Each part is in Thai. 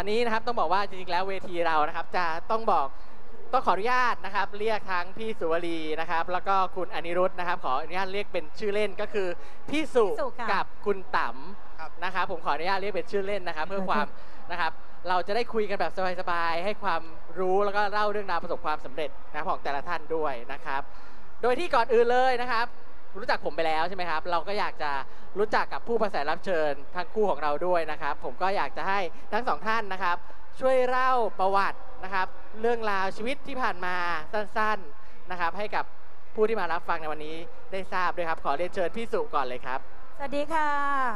อนนี้นะครับต้องบอกว่าจริงๆแล้วเวทีเรานะครับจะต้องขออนุญาตนะครับเรียกทั้งพี่สุวรีนะครับแล้วก็คุณอนิรุธนะครับขออนุญาตเรียกเป็นชื่อเล่นก็คือพี่สุกับคุณต๋ำนะครับผมขออนุญาตเรียกเป็นชื่อเล่นนะครับเพื่อความนะครับเราจะได้คุยกันแบบสบายๆให้ความรู้แล้วก็เล่าเรื่องราวประสบความสำเร็จนะครับของแต่ละท่านด้วยนะครับโดยที่ก่อนอื่นเลยนะครับรู้จักผมไปแล้วใช่ไหมครับเราก็อยากจะรู้จักกับผู้ประสานรับเชิญทั้งคู่ของเราด้วยนะครับผมก็อยากจะให้ทั้งสองท่านนะครับช่วยเล่าประวัตินะครับเรื่องราวชีวิตที่ผ่านมาสั้นๆนะครับให้กับผู้ที่มารับฟังในวันนี้ได้ทราบด้วยครับขอเรียนเชิญพี่สุก่อนเลยครับสวัสดีค่ะ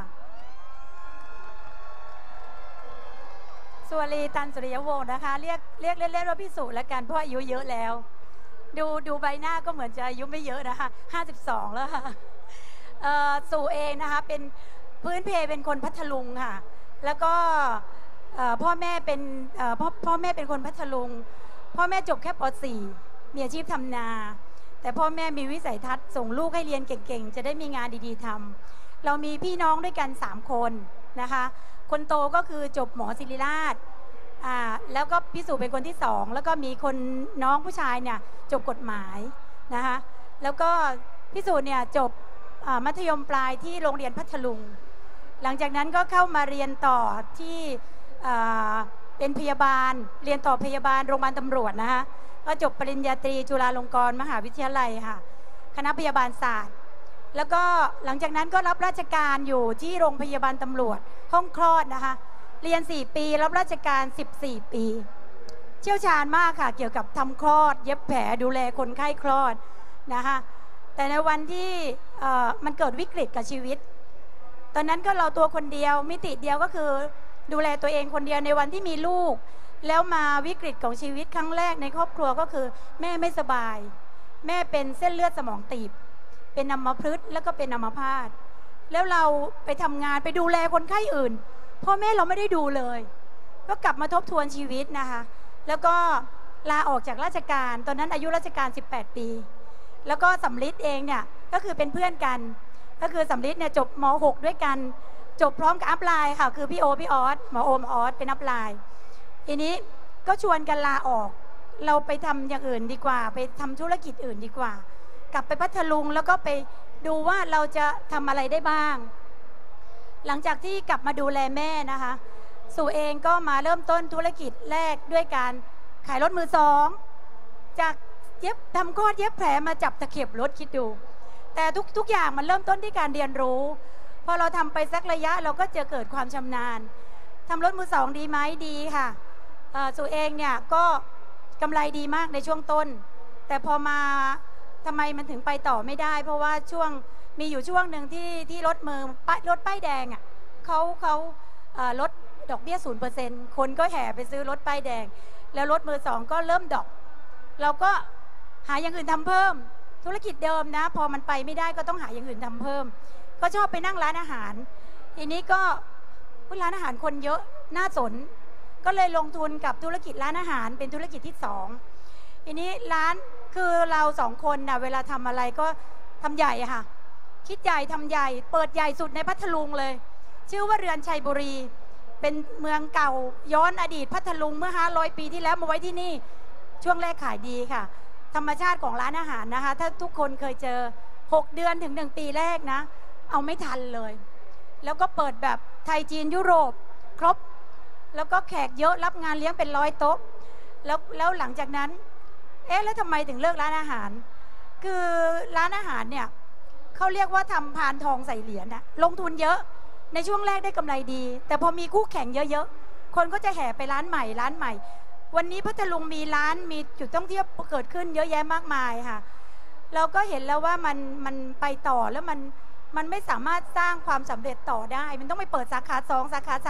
สุวรีตันสุริยวงศ์นะคะเรียกเล่นๆว่าพี่สุแล้วกันเพราะอายุเยอะแล้วดูใบหน้าก็เหมือนจะอายุไม่เยอะนะคะ52แล้วค่ะสุเองนะคะเป็นพื้นเพเป็นคนพัทลุงค่ะแล้วก็พ่อแม่เป็นคนพัทลุงพ่อแม่จบแค่ป .4 มีอาชีพทำนาแต่พ่อแม่มีวิสัยทัศน์ส่งลูกให้เรียนเก่งๆจะได้มีงานดีๆทำเรามีพี่น้องด้วยกัน3คนนะคะคนโตก็คือจบหมอศิริราชแล้วก็พี่สุเป็นคนที่2แล้วก็มีคนน้องผู้ชายเนี่ยจบกฎหมายนะคะแล้วก็พี่สุเนี่ยจบมัธยมปลายที่โรงเรียนพัทลุงหลังจากนั้นก็เข้ามาเรียนต่อที่เป็นพยาบาลเรียนต่อพยาบาลโรงพยาบาลตำรวจนะคะก็จบปริญญาตรีจุฬาลงกรณ์มหาวิทยาลัยค่ะคณะพยาบาลศาสตร์แล้วก็หลังจากนั้นก็รับราชการอยู่ที่โรงพยาบาลตำรวจห้องคลอดนะคะเรียน4 ปีรับราชการ14 ปีเชี่ยวชาญมากค่ะเกี่ยวกับทำคลอดเย็บแผลดูแลคนไข้คลอดนะคะแต่ในวันที่มันเกิดวิกฤตกับชีวิตตอนนั้นก็เราตัวคนเดียวมิติเดียวก็คือดูแลตัวเองคนเดียวในวันที่มีลูกแล้วมาวิกฤตของชีวิตครั้งแรกในครอบครัวก็คือแม่ไม่สบายแม่เป็นเส้นเลือดสมองตีบเป็นอัมพฤกษ์แล้วก็เป็นอัมพาตแล้วเราไปทำงานไปดูแลคนไข้อื่นพ่อแม่เราไม่ได้ดูเลยก็กลับมาทบทวนชีวิตนะคะแล้วก็ลาออกจากราชการตอนนั้นอายุราชการ18 ปีแล้วก็สำลิดเองเนี่ยก็คือเป็นเพื่อนกันก็คือสำลิดเนี่ยจบม.6 ด้วยกันจบพร้อมกับอัพไลน์ค่ะคือพี่ออสหมอออสเป็นอัพไลน์ทีนี้ก็ชวนกันลาออกเราไปทำอย่างอื่นดีกว่าไปทำธุรกิจอื่นดีกว่ากลับไปพัทลุงแล้วก็ไปดูว่าเราจะทำอะไรได้บ้างหลังจากที่กลับมาดูแลแม่นะคะสู่เองก็มาเริ่มต้นธุรกิจแรกด้วยการขายรถมือสองจากทำคลอดเย็บแผลมาจับตะเข็บรถคิดดูแต่ทุกอย่างมันเริ่มต้นที่การเรียนรู้พอเราทำไปสักระยะเราก็จะเกิดความชำนาญทำรถมือสองดีไหมดีค่ะสู่เองเนี่ยก็กำไรดีมากในช่วงต้นแต่พอมาทำไมมันถึงไปต่อไม่ได้เพราะว่ามีอยู่ช่วงหนึ่งที่รถป้ายแดงอ่ะเขาลดดอกเบี้ย 0% คนก็แห่ไปซื้อรถป้ายแดงแล้วรถมือสองก็เริ่มดอกเราก็หาอย่างอื่นทำเพิ่มธุรกิจเดิมนะพอมันไปไม่ได้ก็ต้องหาอย่างอื่นทำเพิ่มก็ชอบไปนั่งร้านอาหารทีนี้ก็ร้านอาหารคนเยอะน่าสนก็เลยลงทุนกับธุรกิจร้านอาหารเป็นธุรกิจที่2ทีนี้ร้านคือเรา2 คนนะเวลาทำอะไรก็ทำใหญ่ค่ะคิดใหญ่ทำใหญ่เปิดใหญ่สุดในพัทลุงเลยชื่อว่าเรือนชัยบุรีเป็นเมืองเก่าย้อนอดีตพัทลุงเมื่อ500 ปีที่แล้วมาไว้ที่นี่ช่วงแรกขายดีค่ะธรรมชาติของร้านอาหารนะคะถ้าทุกคนเคยเจอ6 เดือนถึง1 ปีแรกนะเอาไม่ทันเลยแล้วก็เปิดแบบไทยจีนยุโรปครบแล้วก็แขกเยอะรับงานเลี้ยงเป็น100 โต๊ะแล้วหลังจากนั้นแล้วทำไมถึงเลิกร้านอาหารคือร้านอาหารเนี่ยเขาเรียกว่าทำพานทองใส่เหรียญนะลงทุนเยอะในช่วงแรกได้กำไรดีแต่พอมีคู่แข่งเยอะๆคนก็จะแห่ไปร้านใหม่วันนี้พัทลุงมีจุดท่องเที่ยวเกิดขึ้นเยอะแยะมากมายค่ะเราก็เห็นแล้วว่ามันไปต่อแล้วมันไม่สามารถสร้างความสำเร็จต่อได้มันต้องไปเปิดสาขา2สาขา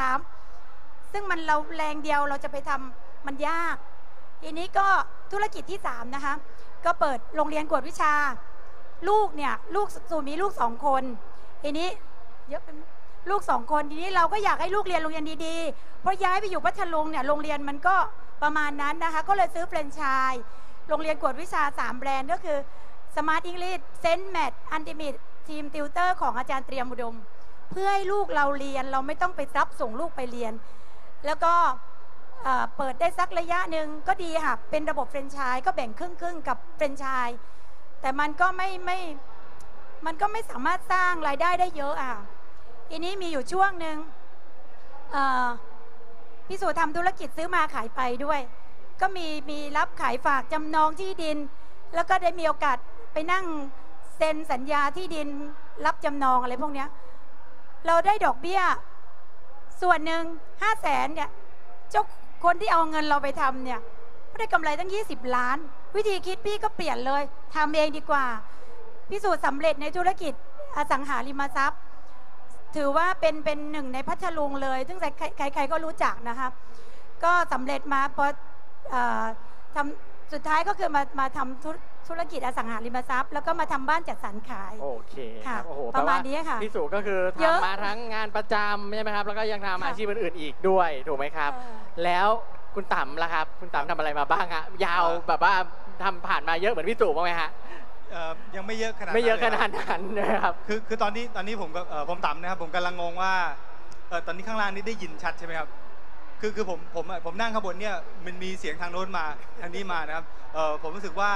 3ซึ่งเราแรงเดียวเราจะไปทำมันยากทีนี้ก็ธุรกิจที่3นะคะก็เปิดโรงเรียนกวดวิชาลูกสู่มีลูก2 คนทีนี้เยอะเป็นลูก2 คนทีนี้เราก็อยากให้ลูกเรียนโรงเรียนดีๆเพราะย้ายไปอยู่พัทลุงเนี่ยโรงเรียนมันก็ประมาณนั้นนะคะก็เลยซื้อแฟรนไชส์โรงเรียนกวดวิชา3 แบรนด์ก็คือ Smart English Sense Math Ultimateทีมติวเตอร์ของอาจารย์เตรียมอุดมเพื่อให้ลูกเราเรียนเราไม่ต้องไปรับส่งลูกไปเรียนแล้วก็เปิดได้สักระยะหนึ่งก็ดีค่ะเป็นระบบแฟรนไชส์ก็แบ่งครึ่งกับแฟรนไชส์แต่มันก็ไม่สามารถสร้างรายได้ได้เยอะอ่ะทีนี้มีอยู่ช่วงหนึ่งพี่สุทำธุรกิจซื้อมาขายไปด้วยก็มีรับขายฝากจำนองที่ดินแล้วก็ได้มีโอกาสไปนั่งเซ็นสัญญาที่ดินรับจำนองอะไรพวกนี้เราได้ดอกเบี้ยส่วนหนึ่ง500,000เนี่ยเจ้าคนที่เอาเงินเราไปทำเนี่ยได้กำไรตั้ง20 ล้านวิธีคิดพี่ก็เปลี่ยนเลยทำเองดีกว่าพิสูจน์สำเร็จในธุรกิจอสังหาริมทรัพย์ถือว่าเป็นหนึ่งในพัทลุงเลยซึ่งใครๆก็รู้จักนะคะก็สำเร็จมาพอทำสุดท้ายก็คือมาทำธุรกิจอสังหาริมทรัพย์แล้วก็มาทำบ้านจัดสรรขายโอเคครับโอ้โหประมาณนี้ค่ะพี่สุก็คือทำมาทั้งงานประจำใช่ไหมครับแล้วก็ยังทำอาชีพอื่นๆอีกด้วยถูกไหมครับแล้วคุณต่ำล่ะครับคุณต่ำทำอะไรมาบ้างฮะยาวแบบว่าทำผ่านมาเยอะเหมือนพี่สุบ้างไหมฮะยังไม่เยอะขนาดนั้นนะครับคือตอนนี้ผมต่ำนะครับผมกำลังงงว่าตอนนี้ข้างล่างนี้ได้ยินชัดใช่ไหมครับคือผมนั่งข้างบนเนี่ยมันมีเสียงทางโน้นมาทางนี้มานะครับผมรู้สึกว่า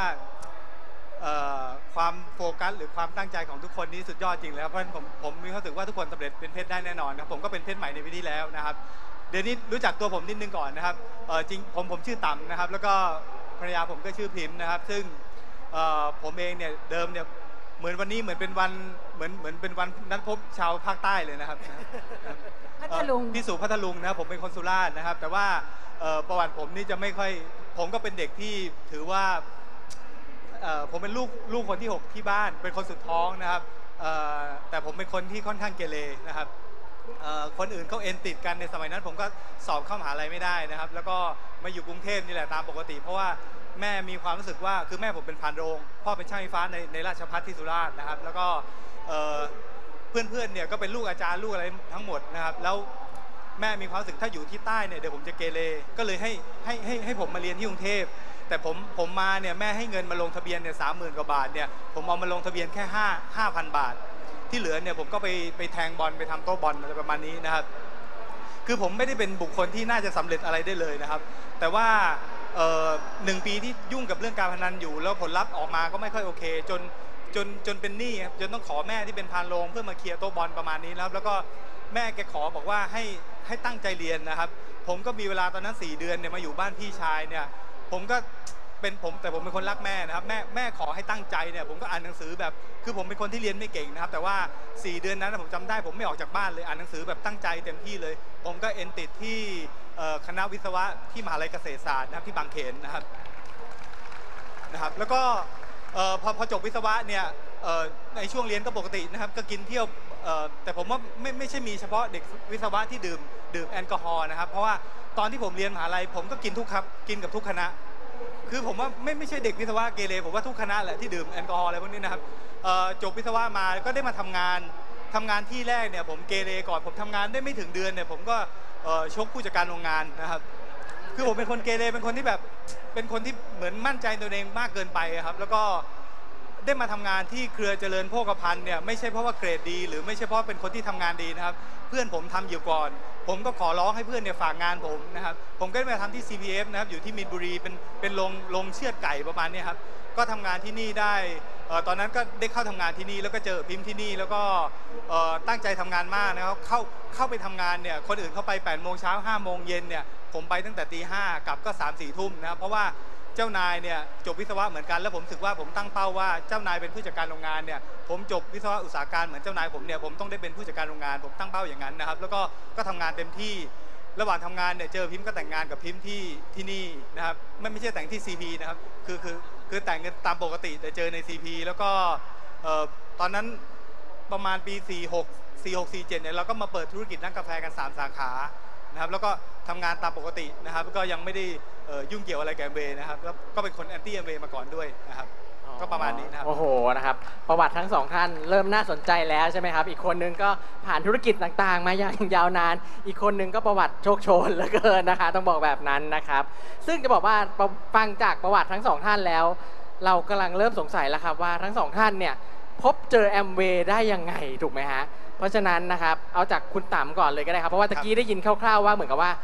ความโฟกัสหรือความตั้งใจของทุกคนนี้สุดยอดจริงเลยครับเพราะฉะนั้นผมมีความรู้สึกว่าทุกคนสำเร็จเป็นเพชรได้แน่นอนครับผมก็เป็นเพชรใหม่ในปีที่แล้วนะครับเดี๋ยวนี้รู้จักตัวผมนิดนึงก่อนนะครับจริงผมชื่อต่ำนะครับแล้วก็ภรรยาผมก็ชื่อพิมพ์นะครับซึ่งผมเองเนี่ยเดิมเนี่ยเหมือนวันนี้เหมือนเป็นวันนัดพบชาวภาคใต้เลยนะครับพัทลุงพี่สุพัทลุงนะครับผมเป็นคนสุราษฎร์นะครับแต่ว่าประวัติผมนี่จะไม่ค่อยผมก็เป็นเด็กที่ถือว่าผมเป็นลูกคนที่6ที่บ้านเป็นคนสุดท้องนะครับแต่ผมเป็นคนที่ค่อนข้างเกเรนะครับคนอื่นเขาเอ็นติดกันในสมัยนั้นผมก็สอบเข้ามหาลัยไม่ได้นะครับแล้วก็มาอยู่กรุงเทพนี่แหละตามปกติเพราะว่าแม่มีความรู้สึกว่าคือแม่ผมเป็นพานโรงพ่อเป็นช่างไฟฟ้าในราชภัฏที่สุราษฎร์นะครับแล้วก็เพื่อนเนี่ยก็เป็นลูกอาจารย์ลูกอะไรทั้งหมดนะครับแล้วแม่มีความรู้สึกถ้าอยู่ที่ใต้เนี่ยเดี๋ยวผมจะเกเรก็เลยให้ผมมาเรียนที่กรุงเทพแต่ผมมาเนี่ยแม่ให้เงินมาลงทะเบียนเนี่ย30,000 กว่าบาทเนี่ยผมเอามาลงทะเบียนแค่5,000 บาทที่เหลือเนี่ยผมก็ไปแทงบอลไปทำโต๊ะบอลอะไรประมาณนี้นะครับคือผมไม่ได้เป็นบุคคลที่น่าจะสำเร็จอะไรได้เลยนะครับแต่ว่า1 ปีที่ยุ่งกับเรื่องการพนันอยู่แล้วผลลัพธ์ออกมาก็ไม่ค่อยโอเคจนเป็นหนี้ครับจนต้องขอแม่ที่เป็นพานโรงเพื่อมาเคลียร์โต๊ะบอลประมาณนี้นะครับแล้วก็แม่แกขอบอกว่าให้ตั้งใจเรียนนะครับผมก็มีเวลาตอนนั้น4 เดือนเนี่ยมาอยู่บ้านพี่ชายเนี่ยผมก็แต่ผมเป็นคนรักแม่นะครับแม่ขอให้ตั้งใจเนี่ยผมก็อ่านหนังสือแบบคือผมเป็นคนที่เรียนไม่เก่งนะครับแต่ว่า4 เดือนนั้นผมจำได้ผมไม่ออกจากบ้านเลยอ่านหนังสือแบบตั้งใจเต็มที่เลยผมก็เอนติดที่คณะวิศวะที่มหาลัยเกษตรศาสตร์นะครับที่บางเขนนะครับแล้วก็พอจบวิศวะเนี่ยในช่วงเรียนก็ปกตินะครับก็กินเที่ยวแต่ผมว่าไม่ใช่มีเฉพาะเด็กวิศวะที่ดื่มแอลกอฮอล์นะครับเพราะว่าตอนที่ผมเรียนมหาลัยผมก็กินกับทุกคณะคือผมว่าไม่ใช่เด็กวิศวะเกเรผมว่าทุกคณะแหละที่ดื่มแอลกอฮอล์อะไรพวกนี้นะครับจบวิศวะมาก็ได้มาทำงานที่แรกเนี่ยผมเกเรก่อนผมทำงานได้ไม่ถึงเดือนเนี่ยผมก็ชกผู้จัดการโรงงานนะครับคือผมเป็นคนเกเรเป็นคนที่แบบเป็นคนที่เหมือนมั่นใจตัวเองมากเกินไปครับแล้วก็ได้มาทำงานที่เครือเจริญโภคภัณฑ์เนี่ยไม่ใช่เพราะว่าเกรดดีหรือไม่ใช่เพราะเป็นคนที่ทำงานดีนะครับเพื่อนผมทำอยู่ก่อนผมก็ขอร้องให้เพื่อนเนี่ยฝากงานผมนะครับผมก็ได้มาทำที่ CPF นะครับอยู่ที่มีนบุรีเป็นโรงเชือดไก่ประมาณนี้ครับก็ทำงานที่นี่ได้ตอนนั้นก็ได้เข้าทำงานที่นี่แล้วก็เจอพิมพ์ที่นี่แล้วก็ตั้งใจทำงานมากนะครับเข้าไปทำงานเนี่ยคนอื่นเข้าไป8 โมงเช้า5 โมงเย็นเนี่ยผมไปตั้งแต่ตี 5กลับก็3 4 ทุ่มนะครับเพราะว่าเจ้านายเนี่ยจบวิศวะเหมือนกันแล้วผมรู้สึกว่าผมตั้งเป้าว่าเจ้านายเป็นผู้จัดการโรงงานเนี่ยผมจบวิศวะอุตสาหการเหมือนเจ้านายผมเนี่ยผมต้องได้เป็นผู้จัดการโรงงานผมตั้งเป้าอย่างนั้นนะครับแล้วก็ทำงานเต็มที่ระหว่างทำงานเนี่ยเจอพิมพ์ก็แต่งงานกับพิมพ์ที่นี่นะครับไม่ใช่แต่งที่ CP นะครับคือแต่งกันตามปกติแต่เจอใน CP แล้วก็ตอนนั้นประมาณปี46 47เนี่ยเราก็มาเปิดธุรกิจร้านกาแฟกัน3 สาขานะครับแล้วก็ทำงานตามปกตินะครับก็ยังไม่ได้ยุ่งเกี่ยวอะไรกับแอมเวย์นะครับแล้วก็เป็นคนแอนตี้แอมเวย์มาก่อนด้วยนะครับก็ประมาณนี้นะครับโอ้โหนะครับประวัติทั้ง2 ท่านเริ่มน่าสนใจแล้วใช่ไหมครับอีกคนนึงก็ผ่านธุรกิจต่างๆมาอย่างยาวนานอีกคนนึงก็ประวัติโชคโชนเหลือเกินนะคะต้องบอกแบบนั้นนะครับซึ่งจะบอกว่าฟังจากประวัติทั้ง2 ท่านแล้วเรากำลังเริ่มสงสัยแล้วครับว่าทั้ง2 ท่านเนี่ยพบเจอแอมเวย์ได้ยังไงถูกไหมฮะเพราะฉะนั้นนะครับเอาจากคุณต่ำก่อนเลยก็ได้ครับเพราะว่าตะกี้ได้ยินคร่าวๆว่าเหมือนกับว่า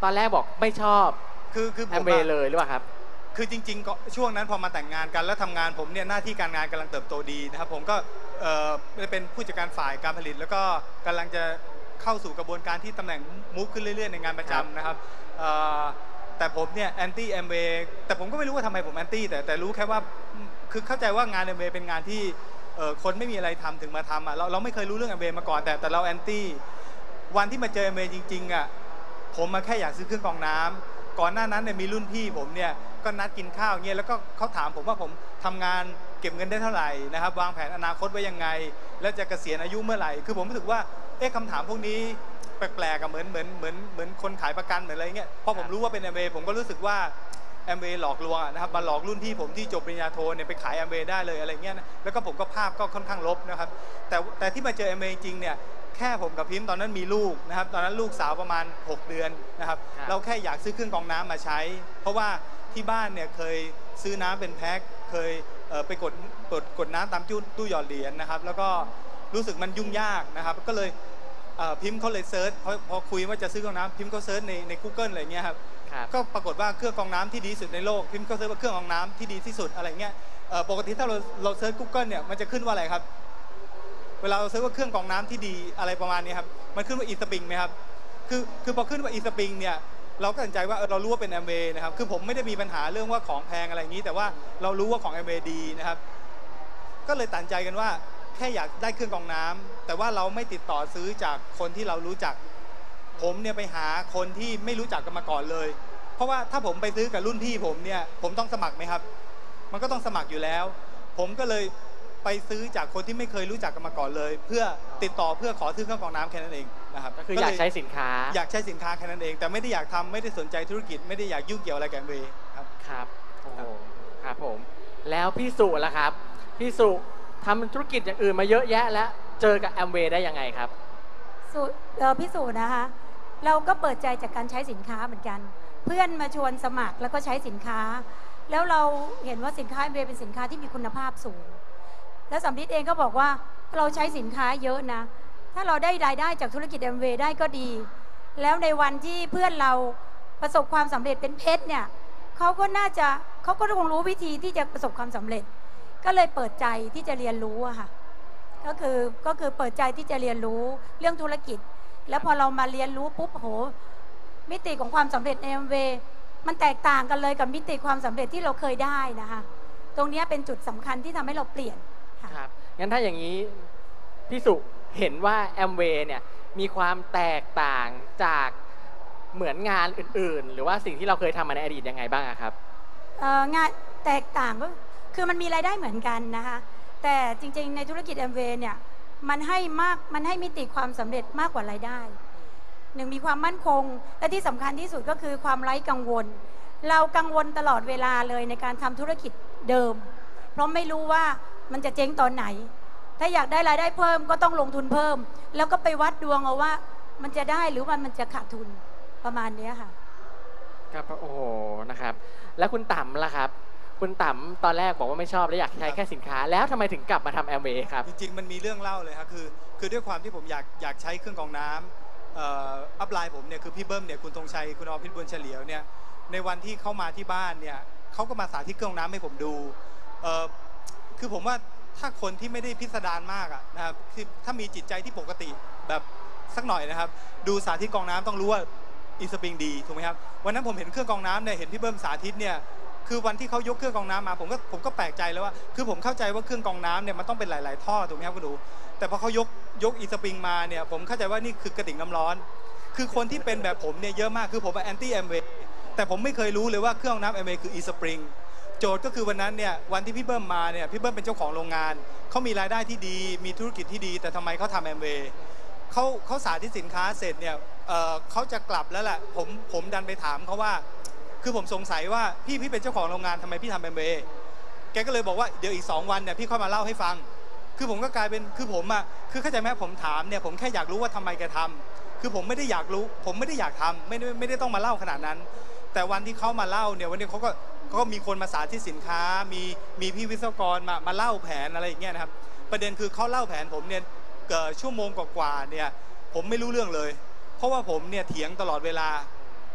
ตอนแรกบอกไม่ชอบคือผแอมมเวย์เลยหรือเปล่าครับคือจริงๆก็ช่วงนั้นพอมาแต่งงานกันแล้วทำงานผมเนี่ยหน้าที่การงานกำลังเติบโตดีนะครับผมก็เป็นผู้จัดการฝ่ายการผลิตแล้วก็กำลังจะเข้าสู่กระบวนการที่ตำแหน่งมูฟขึ้นเรื่อยๆในงานประจำนะครับแต่ผมเนี่ยแอนตี้แอมเวย์แต่ผมก็ไม่รู้ว่าทำไมผมแอนตี้แต่รู้แค่ว่าคือเข้าใจว่างานแอมเวย์เป็นงานที่คนไม่มีอะไรทำถึงมาทำอ่ะเราไม่เคยรู้เรื่องแอมเวย์มาก่อนแต่เราแอนตี้วันที่มาเจอแอมเวย์จริงๆอ่ะผมมาแค่อยากซื้อเครื่องกรองน้ำก่อนหน้านั้นเนี่ยมีรุ่นพี่ผมเนี่ยก็นัดกินข้าวเงี้ยแล้วก็เขาถามผมว่าผมทำงานเก็บเงินได้เท่าไหร่นะครับวางแผนอนาคตไว้ยังไงแล้วจะเกษียณอายุเมื่อไหร่คือผมรู้สึกว่าคำถามพวกนี้แปลกๆเหมือนคนขายประกันเหมือนอะไรเงี้ยพอผมรู้ว่าเป็นแอมเวย์ผมก็รู้สึกว่าแอมเวย์หลอกลวงนะครับมาหลอกรุ่นพี่ผมที่จบปริญญาโทเนี่ยไปขายแอมเวย์ได้เลยอะไรเงี้ยนะแล้วก็ผมก็ภาพก็ค่อนข้างลบนะครับแต่ที่มาเจอแอมเวย์จริงเนี่ยแค่ผมกับพิมพ์ตอนนั้นมีลูกนะครับตอนนั้นลูกสาวประมาณ6 เดือนนะครับเราแค่อยากซื้อเครื่องกรองน้ำมาใช้เพราะว่าที่บ้านเนี่ยเคยซื้อน้ำเป็นแพ็คเคยไปกดน้ำตามตู้หยอดเหรียญนะครับแล้วก็รู้สึกมันยุ่งยากนะครับก็เลยพิมพ์เขาเลยเซิร์ชพอคุยว่าจะซื้อเครื่องน้ำพิมพ์เขาเซิร์ชใน Google อะไรเงี้ยครับก็ปรากฏว่าเครื่องกรองน้ำที่ดีที่สุดในโลกพิมพ์เขาเซิร์ชว่าเครื่องกรองน้ำที่ดีที่สุดอะไรเงี้ยปกติถ้าเราเซิร์ช Google เนี่ยมันจะขึ้นว่าอะไรครับเวลาเราเซิร์ชว่าเครื่องกรองน้ำที่ดีอะไรประมาณนี้ครับมันขึ้นว่าอีสปริงไหมครับคือพอขึ้นว่าอีสปริงเนี่ยเราก็ตัดสินใจว่าเรารู้ว่าเป็นแอมเวย์นะครับคือผมไม่ได้มีปัญหาเรื่องว่าของแพงอะไรอย่างนี้แต่ว่าเรารู้ว่าของแอมเวย์ดีนะครับก็เลยตัดใจกันว่าแค่อยากได้เครื่องกรองน้ำแต่ว่าเราไม่ติดต่อซื้อจากคนที่เรารู้จักผมเนี่ยไปหาคนที่ไม่รู้จักกันมาก่อนเลยเพราะว่าถ้าผมไปซื้อกับรุ่นพี่ผมเนี่ยผมต้องสมัครไหมครับมันก็ต้องสมัครอยู่แล้วผมก็เลยไปซื้อจากคนที่ไม่เคยรู้จักกันมาก่อนเลยเพื่อติดต่อเพื่อขอซื้อเครื่องกรองน้ำแค่นั้นเองนะครับก็คืออยากใช้สินค้าอยากใช้สินค้าแค่นั้นเองแต่ไม่ได้อยากทำไม่ได้สนใจธุรกิจไม่ได้อยากยุ่งเกี่ยวอะไรกับแอมเวย์ครับครับโอ้โหครับผมแล้วพี่สุล่ะครับพี่สุทำธุรกิจอย่างอื่นมาเยอะแยะแล้วเจอกับแอมเวย์ได้ยังไงครับพี่สุนะคะเราก็เปิดใจจากการใช้สินค้าเหมือนกันเพื่อนมาชวนสมัครแล้วก็ใช้สินค้าแล้วเราเห็นว่าสินค้าแอมเวย์เป็นสินค้าที่มีคุณภาพสูงแล้วสำลิดเองก็บอกว่าเราใช้สินค้าเยอะนะถ้าเราได้รายได้จากธุรกิจแอมเวย์ได้ก็ดีแล้วในวันที่เพื่อนเราประสบความสำเร็จเป็นเพชรเนี่ยเขาก็คงรู้วิธีที่จะประสบความสำเร็จก็เลยเปิดใจที่จะเรียนรู้อะค่ะก็คือเปิดใจที่จะเรียนรู้เรื่องธุรกิจแล้วพอเรามาเรียนรู้ปุ๊บโหมิติของความสำเร็จในแอมเวย์มันแตกต่างกันเลยกับมิติความสำเร็จที่เราเคยได้นะคะตรงนี้เป็นจุดสำคัญที่ทำให้เราเปลี่ยนครับงั้นถ้าอย่างนี้พี่สุเห็นว่าแอมเวย์เนี่ยมีความแตกต่างจากเหมือนงานอื่นๆหรือว่าสิ่งที่เราเคยทำมาในอดีตยังไงบ้างครับงานแตกต่างก็คือมันมีรายได้เหมือนกันนะคะแต่จริงๆในธุรกิจแอมเวย์เนี่ยมันให้มิติความสำเร็จมากกว่ารายได้หนึ่งมีความมั่นคงและที่สำคัญที่สุดก็คือความไร้กังวลเรากังวลตลอดเวลาเลยในการทำธุรกิจเดิมเพราะไม่รู้ว่ามันจะเจ๊งตอนไหนถ้าอยากได้รายได้เพิ่มก็ต้องลงทุนเพิ่มแล้วก็ไปวัดดวงเอาว่ามันจะได้หรือว่ามันจะขาดทุนประมาณนี้ค่ะครับโอ้โหนะครับแล้วคุณต่ำล่ะครับคุณต่ำตอนแรกบอกว่าไม่ชอบและอยากใช้แค่สินค้าแล้วทำไมถึงกลับมาทำแอมเวย์ครับจริงๆมันมีเรื่องเล่าเลยครับคือด้วยความที่ผมอยากใช้เครื่องกรองน้ำอัพไลน์ผมเนี่ยคือพี่เบิ้มเนี่ยคุณธงชัยคุณอภิษบุญเฉลียวเนี่ยในวันที่เข้ามาที่บ้านเนี่ยเขาก็มาสาธิตเครื่องกรองน้ำให้ผมดูคือผมว่าถ้าคนที่ไม่ได้พิสดารมากนะครับถ้ามีจิตใจที่ปกติแบบสักหน่อยนะครับดูสาธิตกรองน้ำต้องรู้ว่าอีสปริงดีถูกไหมครับวันนั้นผมเห็นเครื่องกรองน้ำเนี่ยเห็นพี่เบิ้มสาธิตเนี่ยคือวันที่เขายกเครื่องกรองน้ำมาผมก็แปลกใจแล้วว่าคือผมเข้าใจว่าเครื่องกรองน้ำเนี่ยมันต้องเป็นหลายๆท่อถูกไหมครับคุณดูแต่พอเขายกอีสปริงมาเนี่ยผมเข้าใจว่านี่คือกระติ่งน้ำร้อนคือคนที่เป็นแบบผมเนี่ยเยอะมากคือผมเป็นแอนตี้แอมเวย์แต่ผมไม่เคยรู้เลยว่าเครื่องน้ำแอมเวย์คืออีสปริงโจทย์ก็คือวันนั้นเนี่ยวันที่พี่เบิ้มมาเนี่ยพี่เบิ้มเป็นเจ้าของโรงงานเขามีรายได้ที่ดีมีธุรกิจที่ดีแต่ทำไมเขาทำแอมเวย์เขาสาธิตสินค้าเสร็จเนี่ยเขาจะกลับแล้วแหละผมดันไปถามเขาว่าคือผมสงสัยว่าพี่เป็นเจ้าของโรงงานทำไมพี่ทำแอมเวย์แกก็เลยบอกว่าเดี๋ยวอีก2 วันเนี่ยพี่ค่อยมาเล่าให้ฟังคือผมก็กลายเป็นคือผมคือเข้าใจไหมผมถามเนี่ยผมแค่อยากรู้ว่าทำไมแกทำคือผมไม่ได้อยากรู้ผมไม่ได้อยากทำไม่ได้ต้องมาเล่าขนาดนั้นแต่วันที่เขามาเล่าเนี่ยวันนี้เขาก็มีคนมาสาธิตสินค้ามีพี่วิศวกรมาเล่าแผนอะไรอย่างเงี้ยนะครับประเด็นคือเขาเล่าแผนผมเนี่ยชั่วโมงกว่าเนี่ยผมไม่รู้เรื่องเลยเพราะว่าผมเนี่ยเถียงตลอดเวลา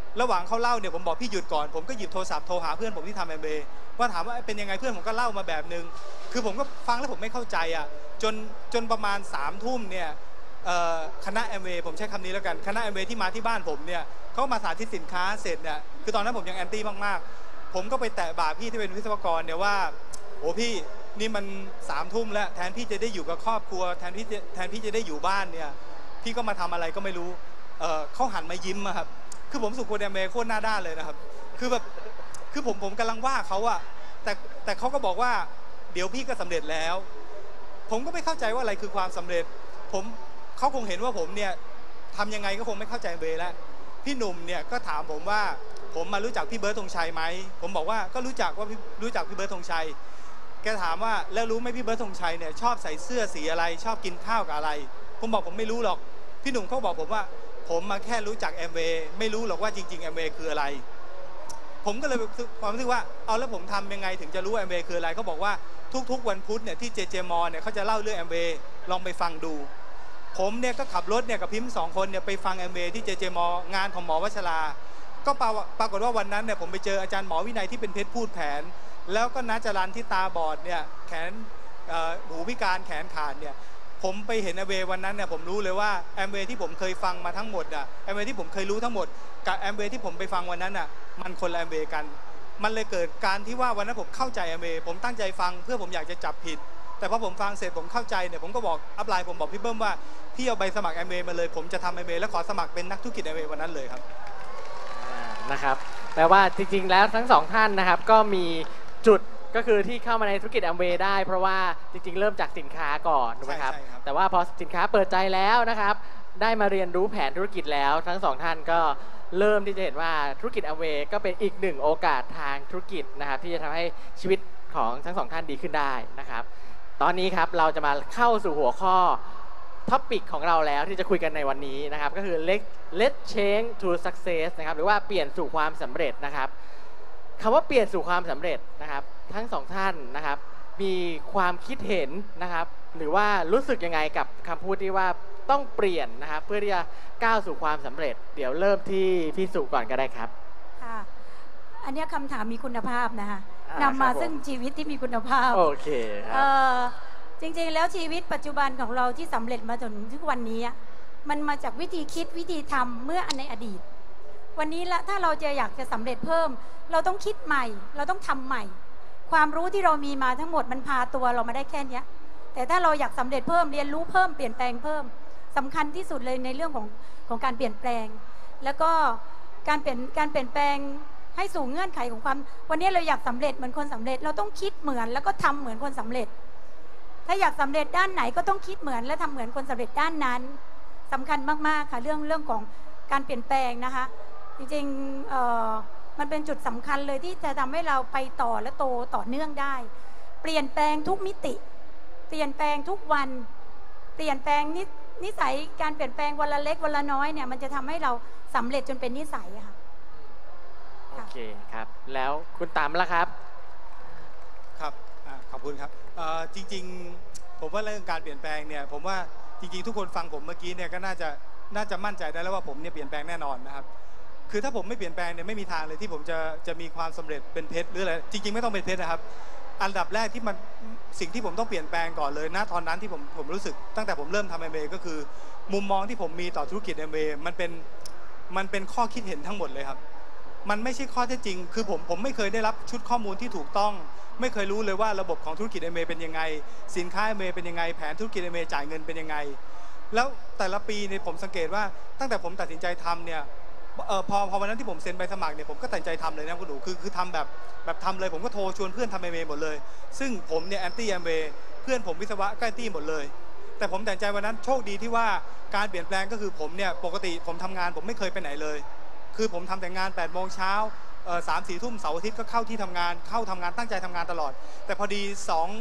ระหว่างเขาเล่าเนี่ยผมบอกพี่หยุดก่อนผมก็หยิบโทรศัพท์โทรหาเพื่อนผมที่ทำ MBA ว่าถามว่าเป็นยังไงเพื่อนผมก็เล่ามาแบบนึงคือผมก็ฟังแล้วผมไม่เข้าใจอ่ะจนประมาณ3 ทุ่มเนี่ยคณะ MBA ผมใช้คำนี้แล้วกันคณะ MBA ที่มาที่บ้านผมเนี่ยเขามาสาธิตสินค้าเสร็จเนี่ยคือตอนนั้นผมยังแอนตี้มากๆผมก็ไปแตะบ่าพี่ที่เป็นวิศวกรเนี่ยว่าโอ้พี่นี่มัน3 ทุ่มแล้วแทนพี่จะได้อยู่กับครอบครัวแทนพี่จะได้อยู่บ้านเนี่ยพี่ก็มาทำอะไรก็ไม่รู้เขาหันมายิ้มครับคือผมสุขคน MBA โคตรหน้าด้านเลยนะครับคือแบบคือผมกำลังว่าเขาอะแต่เขาก็บอกว่าเดี๋ยวพี่ก็สำเร็จแล้วผมก็ไม่เข้าใจว่าอะไรคือความสำเร็จเขาคงเห็นว่าผมเนี่ยทำยังไงก็คงไม่เข้าใจ MBA แล้วพี่หนุ่มเนี่ยก็ถามผมว่าผมมารู้จักพี่เบิร์ดธงชัยไหมผมบอกว่าก็รู้จักพี่เบิร์ดธงชัยแกถามว่าแล้วรู้ไหมพี่เบิร์ดธงชัยเนี่ยชอบใส่เสื้อสีอะไรชอบกินข้าวกับอะไรผมบอกผมไม่รู้หรอกพี่หนุ่มเขาบอกผมว่าผมมาแค่รู้จัก MBA ไม่รู้หรอกว่าจริงๆ MBA คืออะไรผมก็เลยความรู้สึกว่าเอาแล้วผมทำยังไงถึงจะรู้ว่า MBA คืออะไรเขาบอกว่าทุกๆวันพุธเนี่ยที่ JJ Mall เนี่ยเขาจะเล่าเรื่อง MBA ลองไปฟังดูผมเนี่ยก็ขับรถเนี่ยกับพิมพ์2 คนเนี่ยไปฟัง MBA ที่ JJ Mall งานของหมอวชราก็ปรากฏว่าวันนั้นเนี่ยผมไปเจออาจารย์หมอวินัยที่เป็นเพชรพูดแผนแล้วก็ณจรัญที่ตาบอดเนี่ยแขนหูพิการแขนขาดเนี่ยผมไปเห็น MBA วันนั้นเนี่ยผมรู้เลยว่า MBA ที่ผมเคยฟังมาทั้งหมดอ่ะ MBA ที่ผมเคยรู้ทั้งหมดกับ MBA ที่ผมไปฟังวันนั้นอ่ะมันคนละ MBA กันมันเลยเกิดการที่ว่าวันนั้นผมเข้าใจ MBA ผมตั้งใจฟังเพื่อผมอยากจะจับผิดแต่พอผมฟังเสร็จผมเข้าใจเนี่ยผมก็บอกอัพไลน์ผมบอกพี่เบิ้มว่าพี่เอาใบสมัคร MBA มาเลยผมจะทำ MBA แล้วขอสมัครเป็นนักธุรกิจ MBA วันนั้นเลยครับนะครับแปลว่าจริงๆแล้วทั้ง2ท่านนะครับก็มีจุดก็คือที่เข้ามาในธุรกิจ Amway ได้เพราะว่าจริงๆเริ่มจากสินค้าก่อนถูกไหมครับแต่ว่าพอสินค้าเปิดใจแล้วนะครับได้มาเรียนรู้แผนธุรกิจแล้วทั้ง2ท่านก็เริ่มที่จะเห็นว่าธุรกิจ Amway ก็เป็นอีกหนึ่งโอกาสทางธุรกิจนะครับที่จะทำให้ชีวิตของทั้ง2ท่านดีขึ้นได้นะครับตอนนี้ครับเราจะมาเข้าสู่หัวข้อท็อปิกของเราแล้วที่จะคุยกันในวันนี้นะครับก็คือ Let's change to success นะครับหรือว่าเปลี่ยนสู่ความสำเร็จนะครับคำว่าเปลี่ยนสู่ความสำเร็จนะครับทั้ง2ท่านนะครับมีความคิดเห็นนะครับหรือว่ารู้สึกยังไงกับคำพูดที่ว่าต้องเปลี่ยนนะครับเพื่อที่จะก้าวสู่ความสำเร็จเดี๋ยวเริ่มที่พี่สุก่อนก็ได้ครับค่ะอันนี้คำถามมีคุณภาพนะคะนำมาซึ่งชีวิตที่มีคุณภาพโอเคครับจริงๆแล้วชีวิตปัจจุบันของเราที่สำเร็จมาจนถึงวันนี้มันมาจากวิธีคิดวิธีทำเมื่อในอดีตวันนี้ละถ้าเราจะอยากจะสำเร็จเพิ่มเราต้องคิดใหม่เราต้องทำใหม่ความรู้ที่เรามีมาทั้งหมดมันพาตัวเรามาได้แค่นี้แต่ถ้าเราอยากสำเร็จเพิ่มเรียนรู้เพิ่มเปลี่ยนแปลงเพิ่มสำคัญที่สุดเลยในเรื่องของการเปลี่ยนแปลงแล้วก็การเปลี่ยนแปลงให้สู่เงื่อนไขของความวันนี้เราอยากสำเร็จเหมือนคนสำเร็จเราต้องคิดเหมือนแล้วก็ทำเหมือนคนสำเร็จถ้าอยากสำเร็จด้านไหนก็ต้องคิดเหมือนและทำเหมือนคนสำเร็จด้านนั้นสำคัญมากๆค่ะเรื่องของการเปลี่ยนแปลงนะคะจริงๆมันเป็นจุดสำคัญเลยที่จะทำให้เราไปต่อและโตต่อเนื่องได้เปลี่ยนแปลงทุกมิติเปลี่ยนแปลงทุกวันเปลี่ยนแปลงนิสัยการเปลี่ยนแปลงวันละเล็กวันละน้อยเนี่ยมันจะทำให้เราสำเร็จจนเป็นนิสัยค่ะโอเคครับแล้วคุณตามล่ะครับครับขอบคุณครับจริงๆผมว่าเรื่องการเปลี่ยนแปลงเนี่ยผมว่าจริงๆทุกคนฟังผมเมื่อกี้เนี่ยก็น่าจะมั่นใจได้แล้วว่าผมเนี่ยเปลี่ยนแปลงแน่นอนนะครับคือถ้าผมไม่เปลี่ยนแปลงเนี่ยไม่มีทางเลยที่ผมจะมีความสำเร็จเป็นเพชรหรืออะไรจริงๆไม่ต้องเป็นเพชรนะครับอันดับแรกที่มันสิ่งที่ผมต้องเปลี่ยนแปลงก่อนเลยนะตอนนั้นที่ผมรู้สึกตั้งแต่ผมเริ่มทำ MBA ก็คือมุมมองที่ผมมีต่อธุรกิจ MBA มันเป็นข้อคิดเห็นทั้งหมดเลยครับมันไม่ใช่ข้อเท็จจริงคือผมไม่เคยได้รับชุดข้อมูลที่ถูกต้องไม่เคยรู้เลยว่าระบบของธุรกิจ MBA เป็นยังไงสินค้า MBA เป็นยังไงแผนธุรกิจ MBA จ่ายเงินเป็นยังไงแล้วแต่ละปีเนี่ยผมสังเกตว่าตั้งแต่ผมตัดสินใจทำเนี่ยพอวันนั้นที่ผมเซ็นใบสมัครเนี่ยผมก็ตัดใจทำเลยนะคุณหนูคือทำแบบทำเลยผมก็โทรชวนเพื่อนทำ MBA หมดเลยซึ่งผมเนี่ยแอนตี้ MBA เพื่อนผมวิศวะก็แอนตี้หมดเลยแต่ผมตัดใจวันนั้นโชคดีที่ว่าการเปลี่ยนแปลงก็คือผมเนี่ยปกติผมทำงานผมไม่เคยไปไหนเลยคือผมทำแต่งาน8 โมงเช้า3-4 ทุ่มเสาร์อาทิตย์ก็เข้าที่ทำงานตั้งใจทำงานตลอดแต่พอดี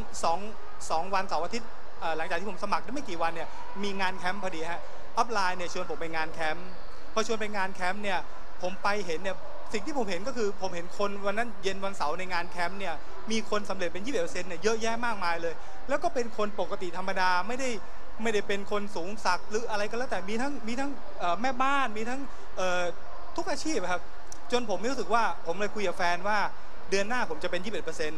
2 วันเสาร์อาทิตย์หลังจากที่ผมสมัครได้ไม่กี่วันเนี่ยมีงานแคมป์พอดีฮะอัพไลน์เนี่ยชวนผมไปงานแคมป์พอชวนไปงานแคมป์เนี่ยผมไปเห็นเนี่ยสิ่งที่ผมเห็นก็คือผมเห็นคนวันนั้นเย็นวันเสาร์ในงานแคมป์เนี่ยมีคนสำเร็จเป็น 21% เนี่ยเยอะแยะมากมายเลยแล้วก็เป็นคนปกติธรรมดาไม่ได้เป็นคนสูงศักดิ์หรืออะไรก็แล้วแต่มีทั้งแม่บ้านมีทั้งทุกอาชีพครับจนผมรู้สึกว่าผมเลยคุยกับแฟนว่าเดือนหน้าผมจะเป็น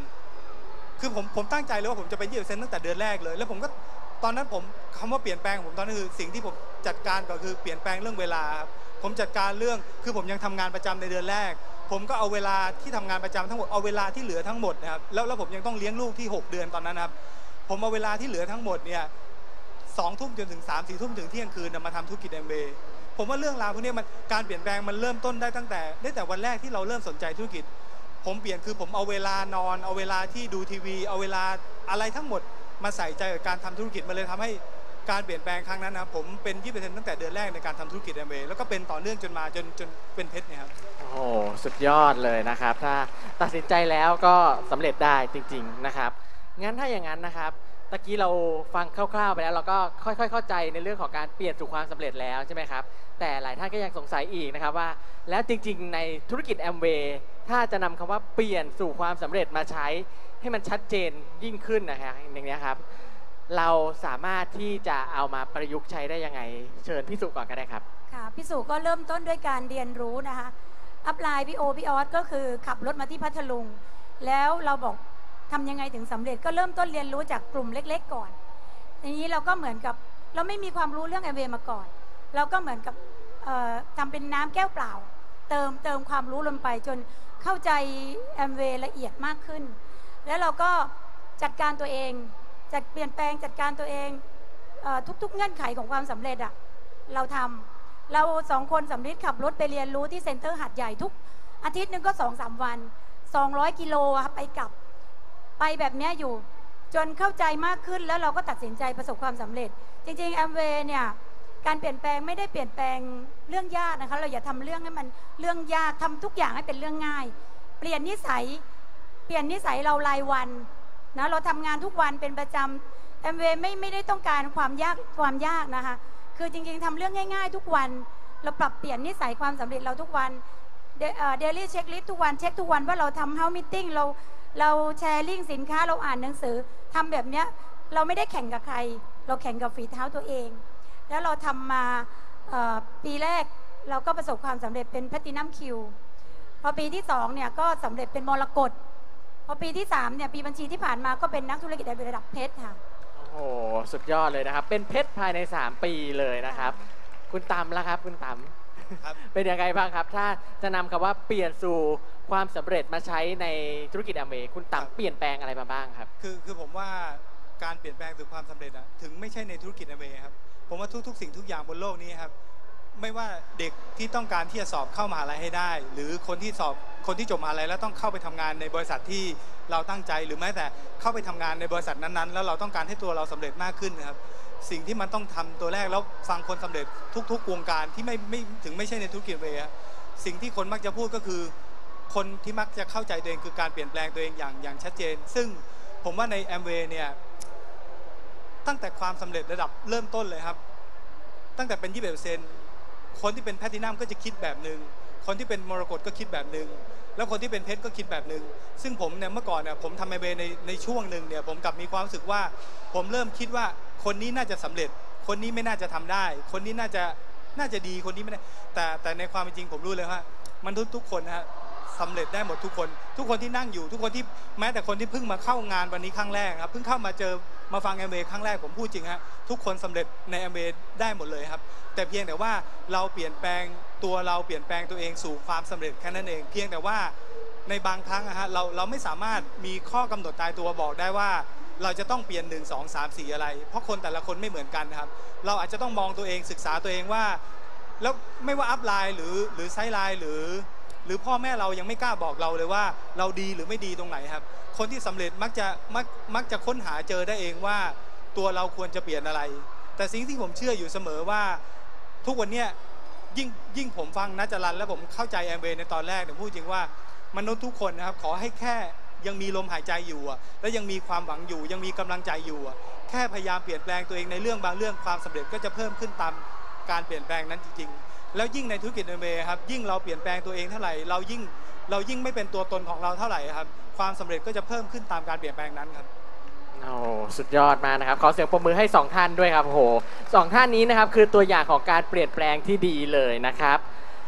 21%คือผมตั้งใจเลยว่าผมจะเป็น 21%ตั้งแต่เดือนแรกเลยแล้วผมก็ตอนนั้นผมคำว่าเปลี่ยนแปลงผมตอนนั้นคือสิ่งที่ผมจัดการก็คือเปลี่ยนแปลงเรื่องเวลาครับผมจัดการเรื่องคือผมยังทำงานประจำในเดือนแรกผมก็เอาเวลาที่ทำงานประจำทั้งหมดเอาเวลาที่เหลือทั้งหมดนะครับแล้วผมยังต้องเลี้ยงลูกที่6 เดือนตอนนั้นนะครับผมเอาเวลาที่เหลือทั้งหมดเนี่ย2 ทุ่มจนถึง3 4 ทุ่มถึงเที่ยงคืนมาทำธุรกิจ Amway ผมว่าเรื่องราวพวกนี้มันการเปลี่ยนแปลงมันเริ่มต้นได้ตั้งแต่วันแรกที่เราเริ่มสนใจธุรกิจผมเปลี่ยนคือผมเอาเวลานอนเอาเวลาที่ดูทีวีเอาเวลาอะไรทั้งหมดมาใส่ใจกับการทำธุรกิจมันเลยทำให้การเปลี่ยนแปลงครั้งนั้นนะผมเป็น 20% ตั้งแต่เดือนแรกในการทำธุรกิจ Amway แล้วก็เป็นต่อเนื่องจนมาจนเป็นเพชรเนี่ยครับโอ้โหสุดยอดเลยนะครับถ้าตัดสินใจแล้วก็สำเร็จได้จริงๆนะครับงั้นถ้าอย่างนั้นนะครับตะกี้เราฟังคร่าวๆไปแล้วเราก็ค่อยๆเข้าใจในเรื่องของการเปลี่ยนสู่ความสำเร็จแล้วใช่ไหมครับแต่หลายท่านก็ยังสงสัยอีกนะครับว่าแล้วจริงๆในธุรกิจ Amway ถ้าจะนำคำว่าเปลี่ยนสู่ความสำเร็จมาใช้ให้มันชัดเจนยิ่งขึ้นนะครับอย่างนี้ครับเราสามารถที่จะเอามาประยุกต์ใช้ได้ยังไงเชิญพี่สุก่อนก็ได้ครับค่ะพี่สุก็เริ่มต้นด้วยการเรียนรู้นะคะอัพไลน์พี่ออสก็คือขับรถมาที่พัทลุงแล้วเราบอกทำยังไงถึงสำเร็จก็เริ่มต้นเรียนรู้จากกลุ่มเล็กๆก่อนทีนี้เราก็เหมือนกับเราไม่มีความรู้เรื่องAmwayมาก่อนเราก็เหมือนกับทำเป็นน้ำแก้วเปล่าเติมความรู้ลงไปจนเข้าใจAmwayละเอียดมากขึ้นแล้วเราก็จัดการตัวเองจัดเปลี่ยนแปลงจัดการตัวเองทุกๆเงื่อนไขของความสำเร็จอะเราทำเรา2 คนสำลิดขับรถไปเรียนรู้ที่เซ็นเตอร์หาดใหญ่ทุกอาทิตย์นึงก็ 2-3 วัน200 กิโลไปกลับไปแบบนี้อยู่จนเข้าใจมากขึ้นแล้วเราก็ตัดสินใจประสบความสำเร็จจริงๆAmwayเนี่ยการเปลี่ยนแปลงไม่ได้เปลี่ยนแปลงเรื่องยากนะคะเราอย่าทำเรื่องให้มันเรื่องยากทำทุกอย่างให้เป็นเรื่องง่ายเปลี่ยนนิสัยเรารายวันนะเราทำงานทุกวันเป็นประจำAmwayไม่ได้ต้องการความยากนะคะคือจริงๆทำเรื่องง่ายๆทุกวันเราปรับเปลี่ยนนิสัยความสำเร็จเราทุกวันเดลี่เช็คลิสต์ทุกวันเช็คทุกวันว่าเราทำเฮ้าส์มีตติ้งเราแชร์ลิงก์สินค้าเราอ่านหนังสือทำแบบเนี้ยเราไม่ได้แข่งกับใครเราแข่งกับฝีเท้าตัวเองแล้วเราทำมาปีแรกเราก็ประสบความสำเร็จเป็นแพลตินัมคิวพอปีที่2เนี่ยก็สำเร็จเป็นมรกตพอปีที่3เนี่ยปีบัญชีที่ผ่านมาก็เป็นนักธุรกิจระดับเพชรค่ะโอ้สุดยอดเลยนะครับเป็นเพชรภายใน3 ปีเลยนะครับคุณตำแล้วครับคุณตำเป็นยังไงบ้างครับถ้าจะนำคำว่าเปลี่ยนสู่ความสำเร็จมาใช้ในธุรกิจAmwayคุณตำเปลี่ยนแปลงอะไรมาบ้างครับคือผมว่าการเปลี่ยนแปลงสู่ความสำเร็จถึงไม่ใช่ในธุรกิจAmwayครับผมว่าทุกสิ่งทุกอย่างบนโลกนี้ครับไม่ว่าเด็กที่ต้องการที่จะสอบเข้ามหาลัยให้ได้หรือคนที่จบมหาลัยแล้วต้องเข้าไปทำงานในบริษัทที่เราตั้งใจหรือแม้แต่เข้าไปทำงานในบริษัทนั้นๆแล้วเราต้องการให้ตัวเราสำเร็จมากขึ้นนะครับสิ่งที่มันต้องทำตัวแรกแล้วฟังคนสำเร็จทุกวงการที่ไม่ใช่ในธุรกิจAmwayสิ่งที่คนมักจะพูดก็คือคนที่มักจะเข้าใจตัวเองคือการเปลี่ยนแปลงตัวเองอย่างชัดเจนซึ่งผมว่าในAmwayเนี่ยตั้งแต่ความสำเร็จระดับเริ่มต้นเลยครับตั้งแต่เป็น 21% คนที่เป็นแพลตินัมก็จะคิดแบบหนึ่งคนที่เป็นมรกตก็คิดแบบหนึ่งแล้วคนที่เป็นเพชรก็คิดแบบหนึ่งซึ่งผมเนี่ยเมื่อก่อนเนี่ยผมทำAmwayในช่วงหนึ่งเนี่ยผมกลับมีความรู้สึกว่าผมเริ่มคิดว่าคนนี้น่าจะสำเร็จคนนี้ไม่น่าจะทำได้คนนี้น่าจะดีคนนี้ไม่ได้แต่ในความเป็นจริงผมรู้เลยว่ามันทุกคนนะฮะสำเร็จได้หมดทุกคนที่นั่งอยู่ทุกคนที่แม้แต่คนที่เพิ่งมาเข้างานวันนี้ครั้งแรกครับเพิ่งเข้ามาฟังAmwayครั้งแรกผมพูดจริงฮะทุกคนสำเร็จในAmwayได้หมดเลยครับแต่เพียงแต่ว่าเราเปลี่ยนแปลงตัวเราเปลี่ยนแปลงตัวเองสู่ความสำเร็จแค่นั้นเองเพียงแต่ว่าในบางครั้งฮะเราไม่สามารถมีข้อกำหนดตายตัวบอกได้ว่าเราจะต้องเปลี่ยน1 2 3 4อะไรเพราะคนแต่ละคนไม่เหมือนกันครับเราอาจจะต้องมองตัวเองศึกษาตัวเองว่าแล้วไม่ว่าอัพไลน์หรือไซด์ไลน์หรือพ่อแม่เรายังไม่กล้าบอกเราเลยว่าเราดีหรือไม่ดีตรงไหนครับคนที่สำเร็จมักจะค้นหาเจอได้เองว่าตัวเราควรจะเปลี่ยนอะไรแต่สิ่งที่ผมเชื่ออยู่เสมอว่าทุกวันนี้ยิ่งผมฟังณจรัญและผมเข้าใจAmwayในตอนแรกเนี่ยพูดจริงว่ามนุษย์ทุกคนนะครับขอให้แค่ยังมีลมหายใจอยู่และยังมีความหวังอยู่ยังมีกำลังใจอยู่แค่พยายามเปลี่ยนแปลงตัวเองในเรื่องบางเรื่องความสำเร็จก็จะเพิ่มขึ้นตามการเปลี่ยนแปลงนั้นจริงๆแล้วยิ่งในธุรกิจAmwayครับยิ่งเราเปลี่ยนแปลงตัวเองเท่าไหร่เรายิ่งไม่เป็นตัวตนของเราเท่าไหร่ครับความสำเร็จก็จะเพิ่มขึ้นตามการเปลี่ยนแปลงนั้นครับโอ้สุดยอดมากนะครับขอเสียงปรบมือให้2ท่านด้วยครับโอ้โห2ท่านนี้นะครับคือตัวอย่างของการเปลี่ยนแปลงที่ดีเลยนะครับ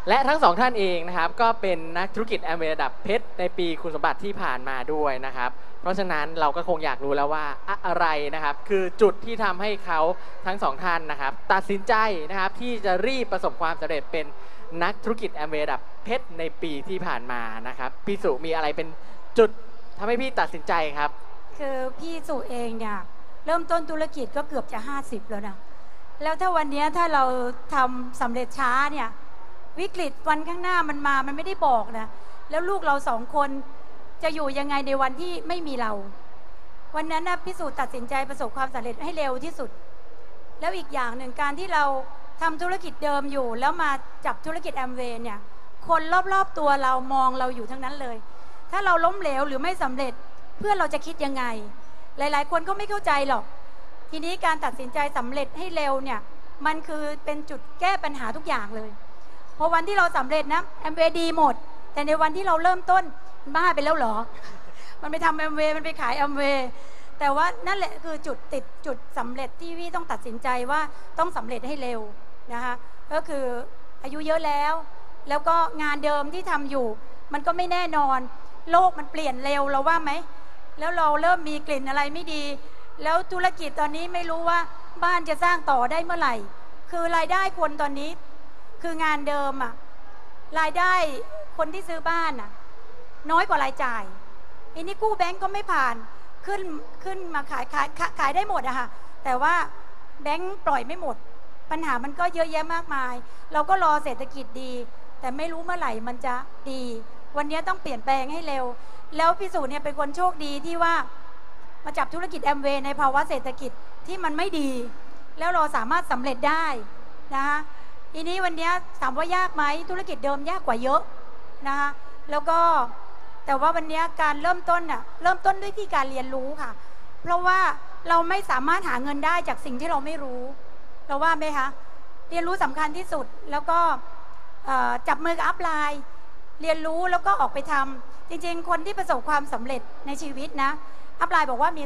และทั้งสองท่านเองนะครับก็เป็นนักธุรกิจแอมเวย์ระดับเพชรในปีคุณสมบัติที่ผ่านมาด้วยนะครับเพราะฉะนั้นเราก็คงอยากรู้แล้วว่าอะไรนะครับคือจุดที่ทำให้เขาทั้งสองท่านนะครับตัดสินใจนะครับที่จะรีบประสบความสำเร็จเป็นนักธุรกิจแอมเวย์ระดับเพชรในปีที่ผ่านมานะครับพี่สุมีอะไรเป็นจุดทำให้พี่ตัดสินใจครับคือพี่สุเองเนี่ยเริ่มต้นธุรกิจก็เกือบจะ50แล้วนะแล้วถ้าวันนี้ถ้าเราทำสำเร็จช้าเนี่ยวิกฤตวันข้างหน้ามันมามันไม่ได้บอกนะแล้วลูกเรา2 คนจะอยู่ยังไงในวันที่ไม่มีเราวันนั้นนะพี่สุตัดสินใจประสบความสำเร็จให้เร็วที่สุดแล้วอีกอย่างหนึ่งการที่เราทำธุรกิจเดิมอยู่แล้วมาจับธุรกิจแอมเวย์เนี่ยคนรอบๆตัวเรามองเราอยู่ทั้งนั้นเลยถ้าเราล้มเหลวหรือไม่สำเร็จเพื่อนเราจะคิดยังไงหลายๆคนก็ไม่เข้าใจหรอกทีนี้การตัดสินใจสำเร็จให้เร็วเนี่ยมันคือเป็นจุดแก้ปัญหาทุกอย่างเลยพอวันที่เราสำเร็จนะแอมเวย์ดีหมดแต่ในวันที่เราเริ่มต้นบ้าไปแล้วเหรอมันไปทำแอมเวย์มันไปขายแอมเวย์แต่ว่านั่นแหละคือจุดติดจุดสำเร็จที่พี่ต้องตัดสินใจว่าต้องสำเร็จให้เร็วนะคะก็คืออายุเยอะแล้วก็งานเดิมที่ทำอยู่มันก็ไม่แน่นอนโลกมันเปลี่ยนเร็วเราว่าไหมแล้วเราเริ่มมีกลิ่นอะไรไม่ดีแล้วธุรกิจตอนนี้ไม่รู้ว่าบ้านจะสร้างต่อได้เมื่อไหร่คือรายได้คนตอนนี้คืองานเดิมอะรายได้คนที่ซื้อบ้านอะน้อยกว่ารายจ่ายอันนี้กู้แบงก์ก็ไม่ผ่านขึ้นมาขายได้หมดอะค่ะแต่ว่าแบงก์ปล่อยไม่หมดปัญหามันก็เยอะแยะมากมายเราก็รอเศรษฐกิจดีแต่ไม่รู้เมื่อไหร่มันจะดีวันนี้ต้องเปลี่ยนแปลงให้เร็วแล้วพี่สุเนี่ยเป็นคนโชคดีที่ว่ามาจับธุรกิจแอมเวย์ในภาวะเศรษฐกิจที่มันไม่ดีแล้วเราสามารถสำเร็จได้นะคะทีนี้วันนี้ถามว่ายากไหมธุรกิจเดิมยากกว่าเยอะนะคะแล้วก็แต่ว่าวันนี้การเริ่มต้นด้วยที่การเรียนรู้ค่ะเพราะว่าเราไม่สามารถหาเงินได้จากสิ่งที่เราไม่รู้เราว่าไหมคะเรียนรู้สำคัญที่สุดแล้วก็จับมือกับอัพไลน์เรียนรู้แล้วก็ออกไปทำจริงๆคนที่ประสบความสำเร็จในชีวิตนะอัพไลน์บอกว่ามี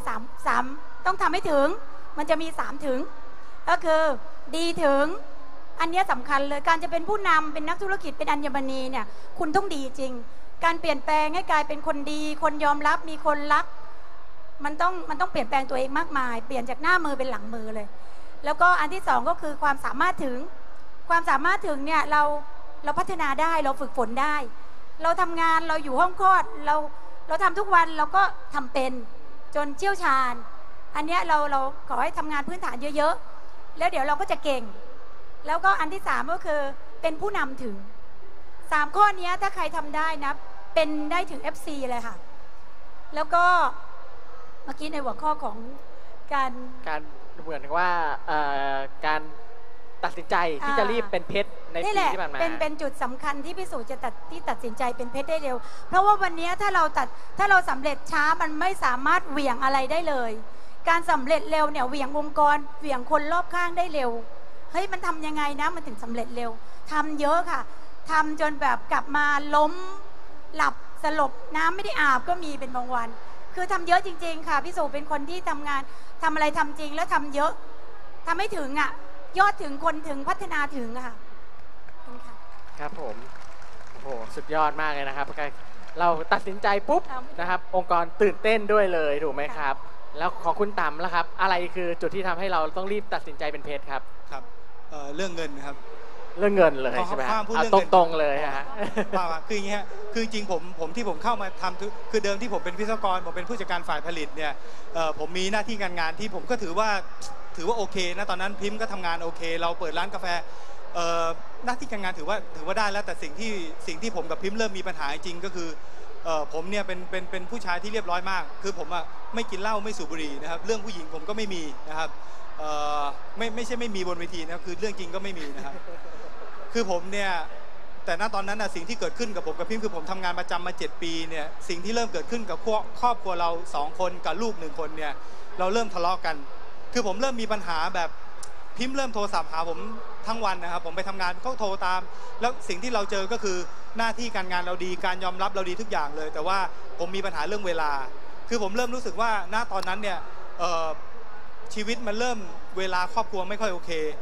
3ต้องทำให้ถึงมันจะมี3ถึงก็คือดีถึงอันนี้สำคัญเลยการจะเป็นผู้นำเป็นนักธุรกิจเป็นอัญมณีเนี่ยคุณต้องดีจริงการเปลี่ยนแปลงให้กลายเป็นคนดีคนยอมรับมีคนรักมันต้องเปลี่ยนแปลงตัวเองมากมายเปลี่ยนจากหน้ามือเป็นหลังมือเลยแล้วก็อันที่2ก็คือความสามารถถึงเนี่ยเราพัฒนาได้เราฝึกฝนได้เราทำงานเราอยู่ห้องคลอดเราทำทุกวันเราก็ทำเป็นจนเชี่ยวชาญอันนี้เราขอให้ทำงานพื้นฐานเยอะๆแล้วเดี๋ยวเราก็จะเก่งแล้วก็อันที่3ก็คือเป็นผู้นำถึง3ข้อนี้ถ้าใครทำได้นะเป็นได้ถึง FC เลยค่ะแล้วก็เมื่อกี้ในหัวข้อของการเหมือนว่าการตัดสินใจที่จะรีบเป็นเพชรในปีที่ผ่านมาเป็นจุดสำคัญที่พี่สุจะตัดสินใจเป็นเพชรได้เร็วเพราะว่าวันนี้ถ้าเราสำเร็จช้ามันไม่สามารถเหวี่ยงอะไรได้เลยการสำเร็จเร็วเนี่ยเหวี่ยงองค์กรเหวี่ยงคนรอบข้างได้เร็วเฮ้ยมันทำยังไงนะมันถึงสำเร็จเร็วทำเยอะค่ะทำจนแบบกลับมาล้มหลับสลบน้ำไม่ได้อาบก็มีเป็นบางวันคือทำเยอะจริงๆค่ะพี่สุเป็นคนที่ทำงานทำอะไรทำจริงแล้วทำเยอะทำให้ถึงอ่ะยอดถึงคนถึงพัฒนาถึงค่ะครับผมโอ้โหสุดยอดมากเลยนะครับเราตัดสินใจปุ๊บนะครับองค์กรตื่นเต้นด้วยเลยถูกไหมครับแล้วของคุณต่ำล่ะครับอะไรคือจุดที่ทำให้เราต้องรีบตัดสินใจเป็นเพชรครับครับเรื่องเงินครับเรื่องเงินเลยใช่ไหมเอาตรงๆเลยฮะคืออย่างเงี้ยคือจริงผมที่ผมเข้ามาทำคือเดิมที่ผมเป็นวิศวกรผมเป็นผู้จัดการฝ่ายผลิตเนี่ยผมมีหน้าที่งานที่ผมก็ถือว่าโอเคนะตอนนั้นพิมพ์ก็ทำงานโอเคเราเปิดร้านกาแฟหน้าที่การงานถือว่าได้แล้วแต่สิ่งที่ผมกับพิมพ์เริ่มมีปัญหาจริงก็คือผมเนี่ยเป็นผู้ชายที่เรียบร้อยมากคือผมอ่ะไม่กินเหล้าไม่สูบบุหรี่นะครับเรื่องผู้หญิงผมก็ไม่มีนะครับไม่ใช่ไม่มีบนเวทีนะคือเรื่องจริงก็ไม่มีนะครับคือผมเนี่ยแต่ณตอนนั้นนะสิ่งที่เกิดขึ้นกับผมกับพิมพ์คือผมทำงานประจำมา7 ปีเนี่ยสิ่งที่เริ่มเกิดขึ้นกับครอบครัวเรา2 คนกับลูก1 คนเนี่ยเราเริ่มทะเลาะกันคือผมเริ่มมีปัญหาแบบพิมพ์เริ่มโทรศัพท์หาผมทั้งวันนะครับผมไปทำงานก็โทรตามแล้วสิ่งที่เราเจอก็คือหน้าที่การงานเราดีการยอมรับเราดีทุกอย่างเลยแต่ว่าผมมีปัญหาเรื่องเวลาคือผมเริ่มรู้สึกว่าณตอนนั้นเนี่ยชีวิตมันเริ่มเวลาครอบครัวไม่ค่อยโอเค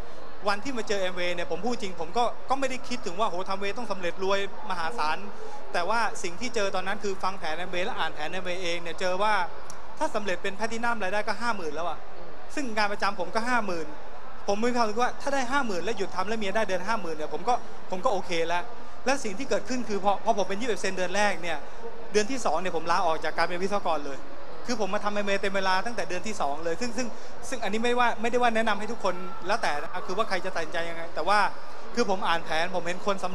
วันที่มาเจอแอมเวย์เนี่ยผมพูดจริงผมก็ไม่ได้คิดถึงว่าโหทำเวย์ต้องสำเร็จรวยมหาศาลแต่ว่าสิ่งที่เจอตอนนั้นคือฟังแผนแอมเวย์และอ่านแผนแอมเวย์เองเนี่ยเจอว่าถ้าสำเร็จเป็นแพลทินัมรายได้ก็ 50,000 แล้วอะซึ่งงานประจำผมก็ 50,000 ผมมีความรู้สึกว่าถ้าได้ 50,000 แล้วหยุดทำแล้วมีได้เดือน 50,000 เนี่ยผมก็โอเคแล้วและสิ่งที่เกิดขึ้นคือพอผมเป็น21%เดือนแรกเนี่ยเดือนที่2เนี่ยผมลาออกจากการเป็นวิศวกรเลยคือผมมาทำแอมเวย์เต็มเวลาตั้งแต่เดือนที่2เลยซึ่งอันนี้ไม่ได้ว่าแนะนำให้ทุกคนแล้วแต่คือว่าใครจะตัดสินใจยังไงแต่ว่าคือผมอ่านแผนผมเห็นคน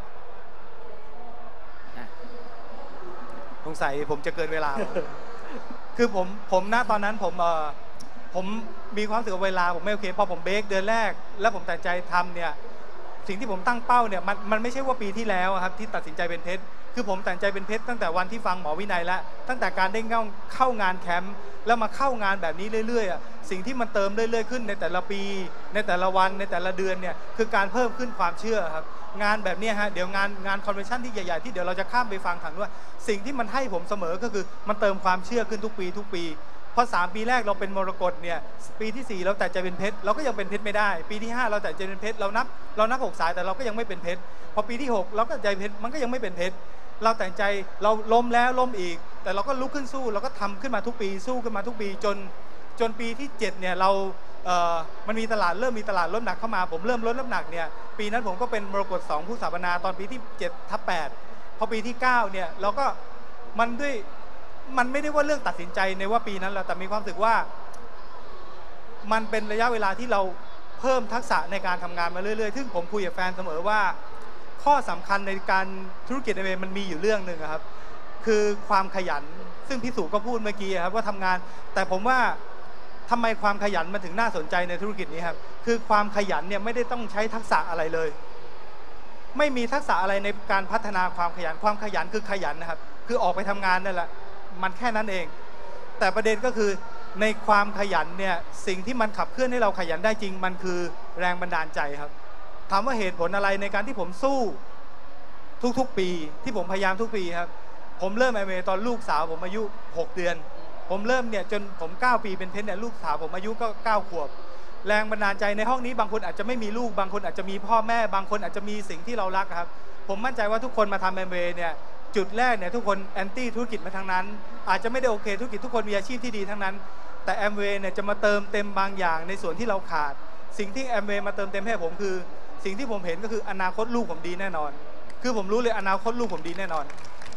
สงสัยผมจะเกินเวลา คือผมณตอนนั้นผมมีความรู้สึกว่าเวลาผมไม่โอเคพอผมเบรกเดือนแรกแล้วผมตัดใจทำเนี่ยสิ่งที่ผมตั้งเป้าเนี่ยมันไม่ใช่ว่าปีที่แล้วครับที่ตัดสินใจเป็นเพชรคือผมตัดใจเป็นเพชรตั้งแต่วันที่ฟังหมอวินัยแล้วตั้งแต่การได้เข้างานแคมป์แล้วมาเข้างานแบบนี้เรื่อยๆสิ่งที่มันเติมเรื่อยๆขึ้นในแต่ละปีในแต่ละวันในแต่ละเดือนเนี่ยคือการเพิ่มขึ้นความเชื่อครับงานแบบนี้ฮะเดี๋ยวงานคอนเวนชั่นที่ใหญ่ๆที่เดี๋ยวเราจะข้ามไปฟังถังด้วยสิ่งที่มันให้ผมเสมอก็คือมันเติมความเชื่อขึ้นทุกปีพอ3 ปีแรกเราเป็นมรกตเนี่ยปีที่4เราแต่จะเป็นเพชรเราก็ยังเป็นเพชรไม่ได้ปีที่5เราแต่จะเป็นเพชรเรานับ6 สายแต่เราก็ยังไม่เป็นเพชรพอปีที่6เราก็ใจเพชรมันก็ยังไม่เป็นเพชรเราแต่งใจเราล้มแล้วล้มอีกแต่เราก็ลุกขึ้นสู้เราก็ทำขึ้นมาทุกปีสู้ขึ้นมาทุกปีจนปีที่7เนี่ยเรามันมีเริ่มมีตลาดลดน้ำหนักเข้ามาผมเริ่มลดน้ำหนักเนี่ยปีนั้นผมก็เป็นมรกต2ผู้สถาปนาตอนปีที่7/8พอปีที่9เนี่ยเราก็มันไม่ได้ว่าเรื่องตัดสินใจในว่าปีนั้นเราแต่มีความรู้สึกว่ามันเป็นระยะเวลาที่เราเพิ่มทักษะในการทำงานมาเรื่อยๆซึ่งผมคุยกับแฟนเสมอว่าข้อสำคัญในการธุรกิจในเวมันมีอยู่เรื่องหนึ่งครับคือความขยันซึ่งพี่สุก็พูดเมื่อกี้ครับว่าทำงานแต่ผมว่าทำไมความขยันมันถึงน่าสนใจในธุรกิจนี้ครับคือความขยันเนี่ยไม่ได้ต้องใช้ทักษะอะไรเลยไม่มีทักษะอะไรในการพัฒนาความขยันคือขยันนะครับคือออกไปทำงานนั่นแหละมันแค่นั้นเองแต่ประเด็นก็คือในความขยันเนี่ยสิ่งที่มันขับเคลื่อนให้เราขยันได้จริงมันคือแรงบันดาลใจครับถามว่าเหตุผลอะไรในการที่ผมสู้ทุกๆปีที่ผมพยายามทุกปีครับผมเริ่มแอมเวย์ตอนลูกสาวผมอายุ6 เดือนผมเริ่มเนี่ยจนผม9 ปีเป็นเพชรเนี่ยลูกสาวผมอายุก็9 ขวบแรงบันดาลใจในห้องนี้บางคนอาจจะไม่มีลูกบางคนอาจจะมีพ่อแม่บางคนอาจจะมีสิ่งที่เรารักครับผมมั่นใจว่าทุกคนมาทำแอมเวย์เนี่ยจุดแรกเนี่ยทุกคนแอนตี้ธุรกิจมาทั้งนั้นอาจจะไม่ได้โอเคธุรกิจทุกคนมีอาชีพที่ดีทั้งนั้นแต่แอมเวย์เนี่ยจะมาเติมเต็มบางอย่างในส่วนที่เราขาดสิ่งที่แอมเวย์มาเติมเต็มให้ผมคือสิ่งที่ผมเห็นก็คืออนาคตลูกผมดีแน่นอนคือผมรู้เลยอนาคตลูกผมดีแน่นอน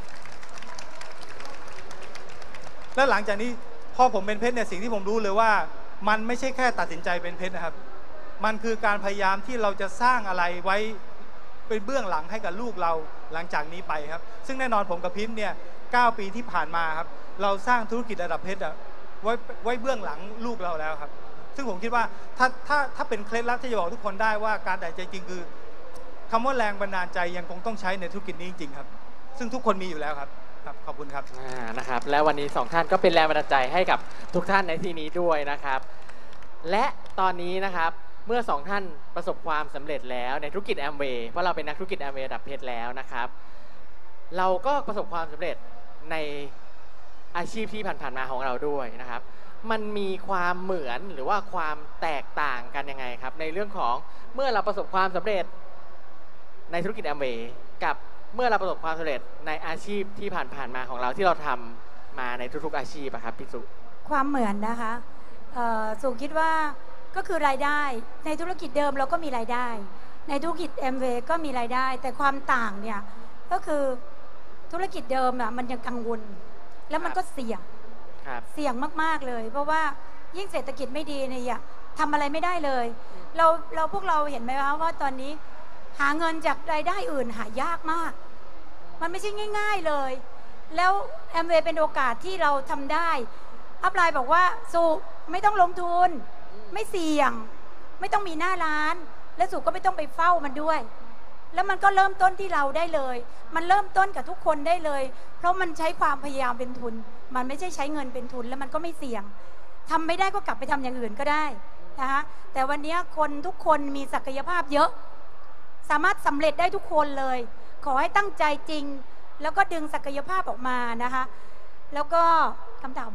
แล้วหลังจากนี้พอผมเป็นเพชรเนี่ยสิ่งที่ผมรู้เลยว่ามันไม่ใช่แค่ตัดสินใจเป็นเพชรนะครับมันคือการพยายามที่เราจะสร้างอะไรไว้เป็นเบื้องหลังให้กับลูกเราหลังจากนี้ไปครับซึ่งแน่นอนผมกับพิมพ์เนี่ย9 ปีที่ผ่านมาครับเราสร้างธุรกิจระดับเพชรไว้เบื้องหลังลูกเราแล้วครับซึ่งผมคิดว่าถ้าเป็นเคล็ดลับที่จะบอกทุกคนได้ว่าการตัดใจจริงคือคำว่าแรงบันดาลใจยังคงต้องใช้ในธุรกิจนี้จริงๆครับซึ่งทุกคนมีอยู่แล้วครับขอบคุณครับนะครับและวันนี้2 ท่านก็เป็นแรงบันดาลใจให้กับทุกท่านในที่นี้ด้วยนะครับและตอนนี้นะครับเมื่อ2 ท่านประสบความสำเร็จแล้วในธุรกิจแอมเวย์เพราะเราเป็นนักธุรกิจแอมเวย์ระดับเพชรแล้วนะครับเราก็ประสบความสำเร็จในอาชีพที่ผ่านๆมาของเราด้วยนะครับมันมีความเหมือนหรือว่าความแตกต่างกันยังไงครับในเรื่องของเมื่อเราประสบความสำเร็จในธุรกิจแอมเวย์กับเมื่อเราประสบความสำเร็จในอาชีพที่ผ่านๆมาของเราที่เราทำมาในทุกๆอาชีพครับพี่สุความเหมือนนะคะสุคิดว่าก็คือรายได้ในธุรกิจเดิมเราก็มีรายได้ในธุรกิจแอมเวย์ก็มีรายได้แต่ความต่างเนี่ยก็คือธุรกิจเดิมอ่ะมันยังกังวลแล้วมันก็เสี่ยงมากๆเลยเพราะว่ายิ่งเศรษฐกิจไม่ดีเนี่ยทำอะไรไม่ได้เลยพวกเราเห็นไหมคะว่าตอนนี้หาเงินจากรายได้อื่นหายากมากมันไม่ใช่ง่ายๆเลยแล้วแอมเวย์เป็นโอกาสที่เราทำได้อัพไลน์บอกว่าสุไม่ต้องลงทุนไม่เสี่ยงไม่ต้องมีหน้าร้านและสุก็ไม่ต้องไปเฝ้ามันด้วยแล้วมันก็เริ่มต้นที่เราได้เลยมันเริ่มต้นกับทุกคนได้เลยเพราะมันใช้ความพยายามเป็นทุนมันไม่ใช่ใช้เงินเป็นทุนแล้วมันก็ไม่เสี่ยงทำไม่ได้ก็กลับไปทำอย่างอื่นก็ได้นะคะแต่วันนี้คนทุกคนมีศักยภาพเยอะสามารถสำเร็จได้ทุกคนเลยขอให้ตั้งใจจริงแล้วก็ดึงศักยภาพออกมานะคะแล้วก็คำถาม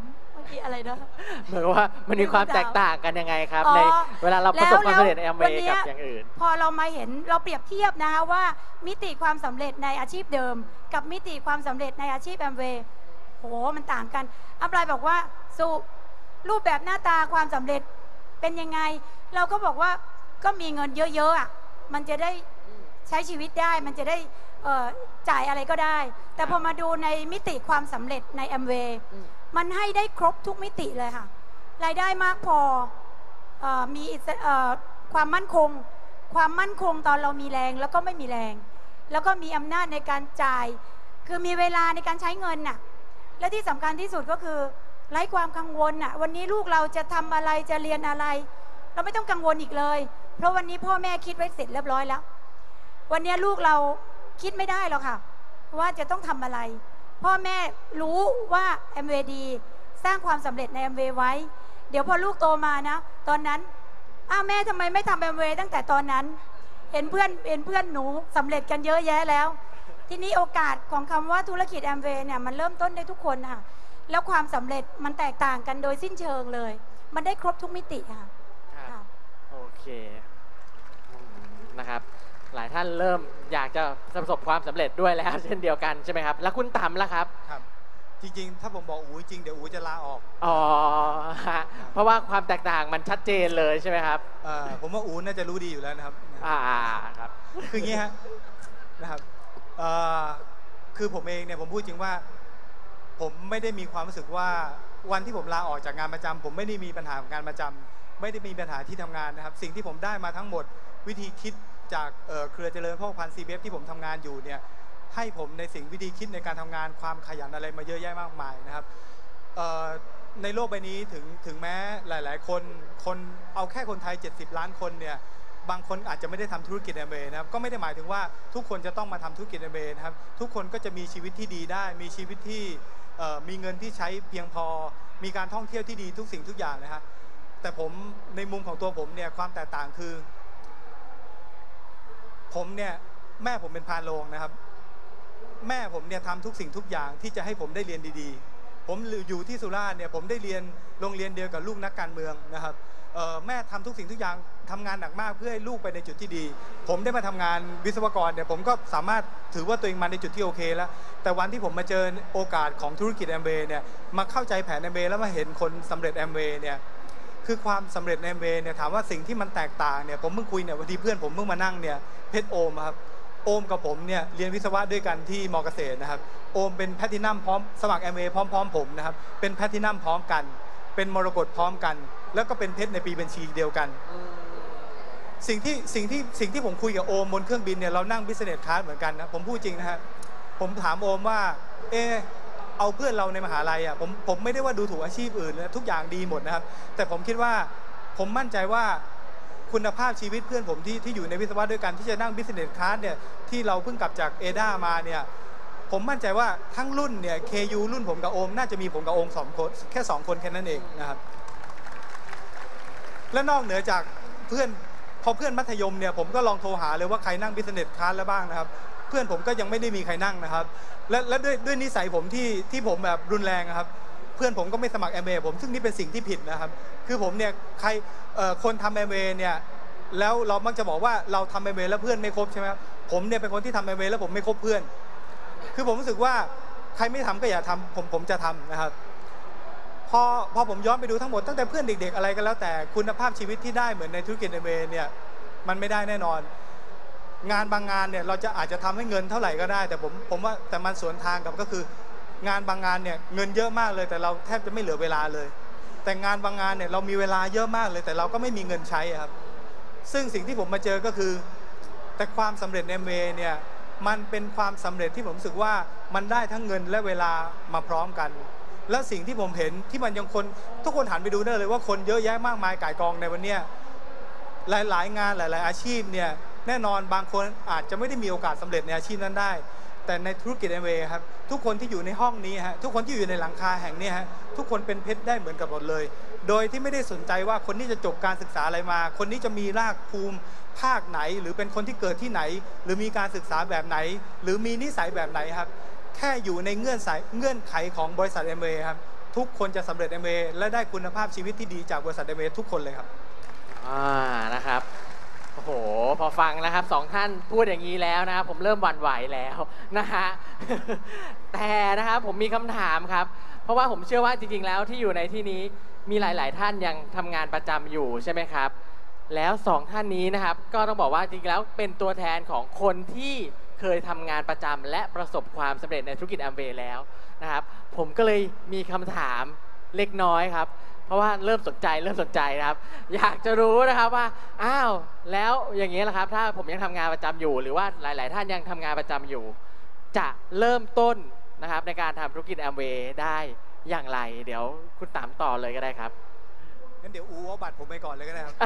กี้อะไรนะเหมือนว่ามันมีความแตกต่างกันยังไงครับอ๋อในเวลาเราประสบความสำเร็จในแล้ว Amway วันเนี้ยกับอย่างอื่นพอเรามาเห็นเราเปรียบเทียบนะคะว่ามิติความสำเร็จในอาชีพเดิม กับมิติความสำเร็จในอาชีพแอมเวย์โหมันต่างกันอัปไลน์บอกว่าสู่รูปแบบหน้าตาความสำเร็จเป็นยังไง เราก็บอกว่าก็มีเงินเยอะๆอ่ะมันจะได้ใช้ชีวิตได้มันจะได้จ่ายอะไรก็ได้ แต่พอมาดูในมิติความสำเร็จในแอมเวย์มันให้ได้ครบทุกมิติเลยค่ะรายได้มากพอมีความมั่นคงตอนเรามีแรงแล้วก็ไม่มีแรง แล้วก็มีอำนาจในการจ่ายคือมีเวลาในการใช้เงินน่ะและที่สำคัญที่สุดก็คือไร้ความกังวลน่ะวันนี้ลูกเราจะทำอะไรจะเรียนอะไร เราไม่ต้องกังวลอีกเลยเพราะวันนี้พ่อแม่คิดไว้เสร็จเรียบร้อยแล้ววันนี้ลูกเราคิดไม่ได้หรอกค่ะว่าจะต้องทำอะไรพ่อแม่รู้ว่า MVD สร้างความสำเร็จใน MV ไว้เดี๋ยวพอลูกโตมานะตอนนั้นแม่ทำไมไม่ทำ MV ตั้งแต่ตอนนั้นเห็นเพื่อนหนูสำเร็จกันเยอะแยะแล้วทีนี้โอกาสของคำว่าธุรกิจ MV เนี่ยมันเริ่มต้นได้ทุกคนค่ะแล้วความสำเร็จมันแตกต่างกันโดยสิ้นเชิงเลยมันได้ครบทุกมิติค่ะโอเคนะครับหลายท่านเริ่มอยากจะประสบความสำเร็จด้วยแล้วเช่นเดียวกันใช่ไหมครับแล้วคุณต๋ำล่ะครับครับจริงๆถ้าผมบอกอู๋จริงเดี๋ยวอู๋จะลาออกเพราะว่าความแตกต่างมันชัดเจนเลยใช่ไหมครับผมว่าอู๋น่าจะรู้ดีอยู่แล้วนะครับครับคืออย่างนี้ฮะนะครับคือผมเองเนี่ยผมพูดจริงว่าผมไม่ได้มีความรู้สึกว่าวันที่ผมลาออกจากงานประจำผมไม่ได้มีปัญหากับงานประจำไม่ได้มีปัญหาที่ทำงานนะครับสิ่งที่ผมได้มาทั้งหมดวิธีคิดจากเครือเจริญพ่อพันธุ์ CBF ที่ผมทำงานอยู่เนี่ยให้ผมในสิ่งวิธีคิดในการทำงานความขยันอะไรมาเยอะแยะมากมายนะครับในโลกใบนี้ถึงแม้หลายๆคนเอาแค่คนไทย70 ล้านคนเนี่ยบางคนอาจจะไม่ได้ทำธุรกิจแอมเวย์นะครับก็ไม่ได้หมายถึงว่าทุกคนจะต้องมาทำธุรกิจแอมเวย์นะครับทุกคนก็จะมีชีวิตที่ดีได้มีชีวิตที่มีเงินที่ใช้เพียงพอมีการท่องเที่ยวที่ดีทุกสิ่งทุกอย่างนะครับแต่ผมในมุมของตัวผมเนี่ยความแตกต่างคือผมเนี่ยแม่ผมเป็นพานโรงนะครับแม่ผมเนี่ยทำทุกสิ่งทุกอย่างที่จะให้ผมได้เรียนดีๆผมอยู่ที่สุราษฎร์เนี่ยผมได้เรียนโรงเรียนเดียวกับลูกนักการเมืองนะครับแม่ทำทุกสิ่งทุกอย่างทำงานหนักมากเพื่อให้ลูกไปในจุดที่ดีผมได้มาทำงานวิศวกรเนี่ยผมก็สามารถถือว่าตัวเองมาในจุดที่โอเคแล้วแต่วันที่ผมมาเจอโอกาสของธุรกิจแอมเวย์เนี่ยมาเข้าใจแผนแอมเวย์แล้วมาเห็นคนสำเร็จแอมเวย์เนี่ยคือความสำเร็จในแอมเวย์เนี่ยถามว่าสิ่งที่มันแตกต่างเนี่ยผมเพิ่งคุยเนี่ยวันที่เพื่อนผมเพิ่งมานั่งเนี่ยเพชรโอมครับโอมกับผมเนี่ยเรียนวิศวะด้วยกันที่มอเกษตรนะครับโอมเป็นแพลทินัมพร้อมสมัครแอมเวย์พร้อมผมนะครับเป็นแพลทินัมพร้อมกันเป็นมรกตพร้อมกันแล้วก็เป็นเพชรในปีบัญชีเดียวกันสิ่งที่ผมคุยกับโอมบนเครื่องบินเนี่ยเรานั่งบิสเนสคลาสเหมือนกันนะผมพูดจริงนะฮะผมถามโอมว่าเอาเพื่อนเราในมหาลัยอ่ะผมไม่ได้ว่าดูถูกอาชีพอื่นนะทุกอย่างดีหมดนะครับแต่ผมคิดว่าผมมั่นใจว่าคุณภาพชีวิตเพื่อนผมที่อยู่ในวิศวะด้วยกันที่จะนั่งบิสเนสคลาสเนี่ยที่เราเพิ่งกลับจากเอด้ามาเนี่ยผมมั่นใจว่าทั้งรุ่นเนี่ย KU รุ่นผมกับโอมน่าจะมีผมกับโอม2 คนแค่2 คนแค่นั้นเองนะครับและนอกเหนือจากเพื่อนพอเพื่อนมัธยมเนี่ยผมก็ลองโทรหาเลยว่าใครนั่งบิสเนสคลาสแล้วบ้างนะครับเพื่อนผมก็ยังไม่ได้มีใครนั่งนะครับและด้วยนิสัยผมที่ผมแบบรุนแรงครับเพื่อนผมก็ไม่สมัครแอมเวย์ผมซึ่งนี่เป็นสิ่งที่ผิดนะครับคือผมเนี่ยใครคนทำแอมเวย์เนี่ยแล้วเรามักจะบอกว่าเราทำแอมเวย์แล้วเพื่อนไม่ครบใช่ไหมครับผมเนี่ยเป็นคนที่ทำแอมเวย์แล้วผมไม่ครบเพื่อนคือผมรู้สึกว่าใครไม่ทำก็อย่าทำผมจะทำนะครับพอผมย้อนไปดูทั้งหมดตั้งแต่เพื่อนเด็กๆอะไรก็แล้วแต่คุณภาพชีวิตที่ได้เหมือนในธุรกิจแอมเวย์เนี่ยมันไม่ได้แน่นอนงานบางงานเนี่ยเราอาจจะทำให้เงินเท่าไหร่ก็ได้แต่ผมว่าแต่มันสวนทางกับก็คืองานบางงานเนี่ยเงินเยอะมากเลยแต่เราแทบจะไม่เหลือเวลาเลยแต่งานบางงานเนี่ยเรามีเวลาเยอะมากเลยแต่เราก็ไม่มีเงินใช้ครับซึ่งสิ่งที่ผมมาเจอก็คือแต่ความสำเร็จในแอมเวย์เนี่ยมันเป็นความสำเร็จที่ผมรู้สึกว่ามันได้ทั้งเงินและเวลามาพร้อมกันแล้วสิ่งที่ผมเห็นที่มันยังคนทุกคนหันไปดูได้เลยว่าคนเยอะแยะมากมายก่ายกองในวันนี้หลายๆงานหลายๆอาชีพเนี่ยแน่นอนบางคนอาจจะไม่ได้มีโอกาสสำเร็จในอาชีพนั้นได้แต่ในธุรกิจแอมเวย์ครับทุกคนที่อยู่ในห้องนี้ฮะทุกคนที่อยู่ในหลังคาแห่งนี้ฮะทุกคนเป็นเพชรได้เหมือนกับหมดเลยโดยที่ไม่ได้สนใจว่าคนนี้จะจบการศึกษาอะไรมาคนนี้จะมีรากภูมิภาคไหนหรือเป็นคนที่เกิดที่ไหนหรือมีการศึกษาแบบไหนหรือมีนิสัยแบบไหนครับแค่อยู่ในเงื่อนไขของบริษัทแอมเวย์ครับทุกคนจะสำเร็จ MBA และได้คุณภาพชีวิตที่ดีจากบริษัท MBA ทุกคนเลยครับนะครับโอ้โหพอฟังนะครับสองท่านพูดอย่างนี้แล้วนะครับผมเริ่มหวั่นไหวแล้วนะฮะ แต่นะครับผมมีคำถามครับเพราะว่าผมเชื่อว่าจริงๆแล้วที่อยู่ในที่นี้มีหลายๆท่านยังทำงานประจำอยู่ใช่ไหมครับแล้วสองท่านนี้นะครับก็ต้องบอกว่าจริงๆแล้วเป็นตัวแทนของคนที่เคยทำงานประจำและประสบความสำเร็จในธุรกิจ Amway แล้วนะครับผมก็เลยมีคำถามเล็กน้อยครับเพราะว่าเริ่มสนใจนะครับอยากจะรู้นะครับว่าอ้าวแล้วอย่างนี้แหละครับถ้าผมยังทำงานประจำอยู่หรือว่าหลายๆท่านยังทำงานประจำอยู่จะเริ่มต้นนะครับในการทำธุรกิจ Amway ได้อย่างไรเดี๋ยวคุณตามต่อเลยก็ได้ครับงั้นเดี๋ยวเอาบัตรผมไปก่อนเลยก็ได้ครับ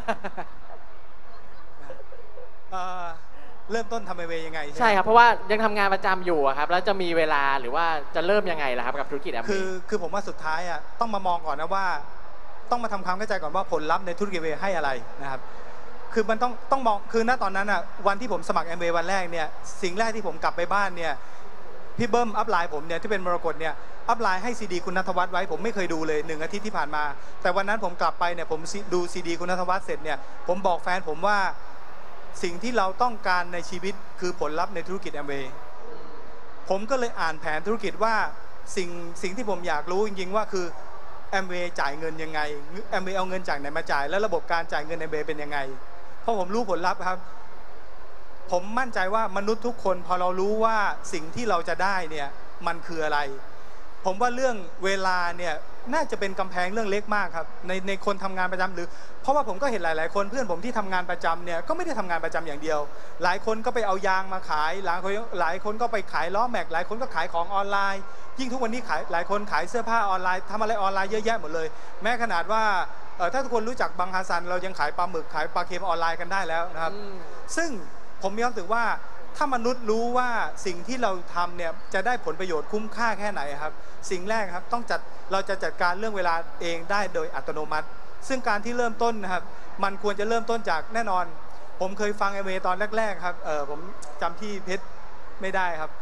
เริ่มต้นทำAmwayยังไงใช่ครับเพราะว่ายังทำงานประจำอยู่ครับแล้วจะมีเวลาหรือว่าจะเริ่มยังไงล่ะครับกับธุรกิจAmway คือผมว่าสุดท้ายต้องมามองก่อนนะว่าต้องมาทำความเข้าใจก่อนว่าผลลัพธ์ในธุรกิจAmwayให้อะไรนะครับคือมันต้องมองคือณตอนนั้นวันที่ผมสมัครAmwayวันแรกเนี่ยสิ่งแรกที่ผมกลับไปบ้านเนี่ยพี่เบิ้มอัพไลน์ผมเนี่ยที่เป็นมรกตเนี่ยอัพไลน์ให้ซีดีคุณณัฐวัฒน์ไว้ผมไม่เคยดูเลย1 อาทิตย์ที่ผ่านมาแต่วันนั้นผมกลับไปเนี่ยผมดูซีดีคุณณัฐวัฒน์เสร็จเนี่ยผมบอกแฟนผมว่าสิ่งที่เราต้องการในชีวิตคือผลลัพธ์ในธุรกิจAmwayผมก็เลยอ่านแผนธุรกิจว่าสิ่งที่ผมอยากรู้จริงๆว่าคือAmwayจ่ายเงินยังไงAmwayเอาเงินจากไหนมาจ่ายแล้วระบบการจ่ายเงินAmwayเป็นยังไงเพราะผมรู้ผลลัพธ์ครับผมมั่นใจว่ามนุษย์ทุกคนพอเรารู้ว่าสิ่งที่เราจะได้เนี่ยมันคืออะไรผมว่าเรื่องเวลาเนี่ยน่าจะเป็นกำแพงเรื่องเล็กมากครับในคนทำงานประจำหรือเพราะว่าผมก็เห็นหลายๆคนเพื่อนผมที่ทำงานประจำเนี่ยก็ไม่ได้ทำงานประจำอย่างเดียวหลายคนก็ไปเอายางมาขายหลายคนก็ไปขายล้อแม็กหลายคนก็ขายของออนไลน์ยิ่งทุกวันนี้หลายคนขายเสื้อผ้าออนไลน์ทำอะไรออนไลน์เยอะแยะหมดเลยแม้ขนาดว่าถ้าทุกคนรู้จักบังฮาซันเรายังขายปลาหมึกขายปลาเค็มออนไลน์กันได้แล้วนะครับซึ่งผมมีความรู้สึกว่าถ้ามนุษย์รู้ว่าสิ่งที่เราทำเนี่ยจะได้ผลประโยชน์คุ้มค่าแค่ไหนครับสิ่งแรกครับเราจะจัดการเรื่องเวลาเองได้โดยอัตโนมัติซึ่งการที่เริ่มต้นนะครับมันควรจะเริ่มต้นจากแน่นอนผมเคยฟังAmwayตอนแรกๆครับผมจำที่เพชรไม่ได้ครับ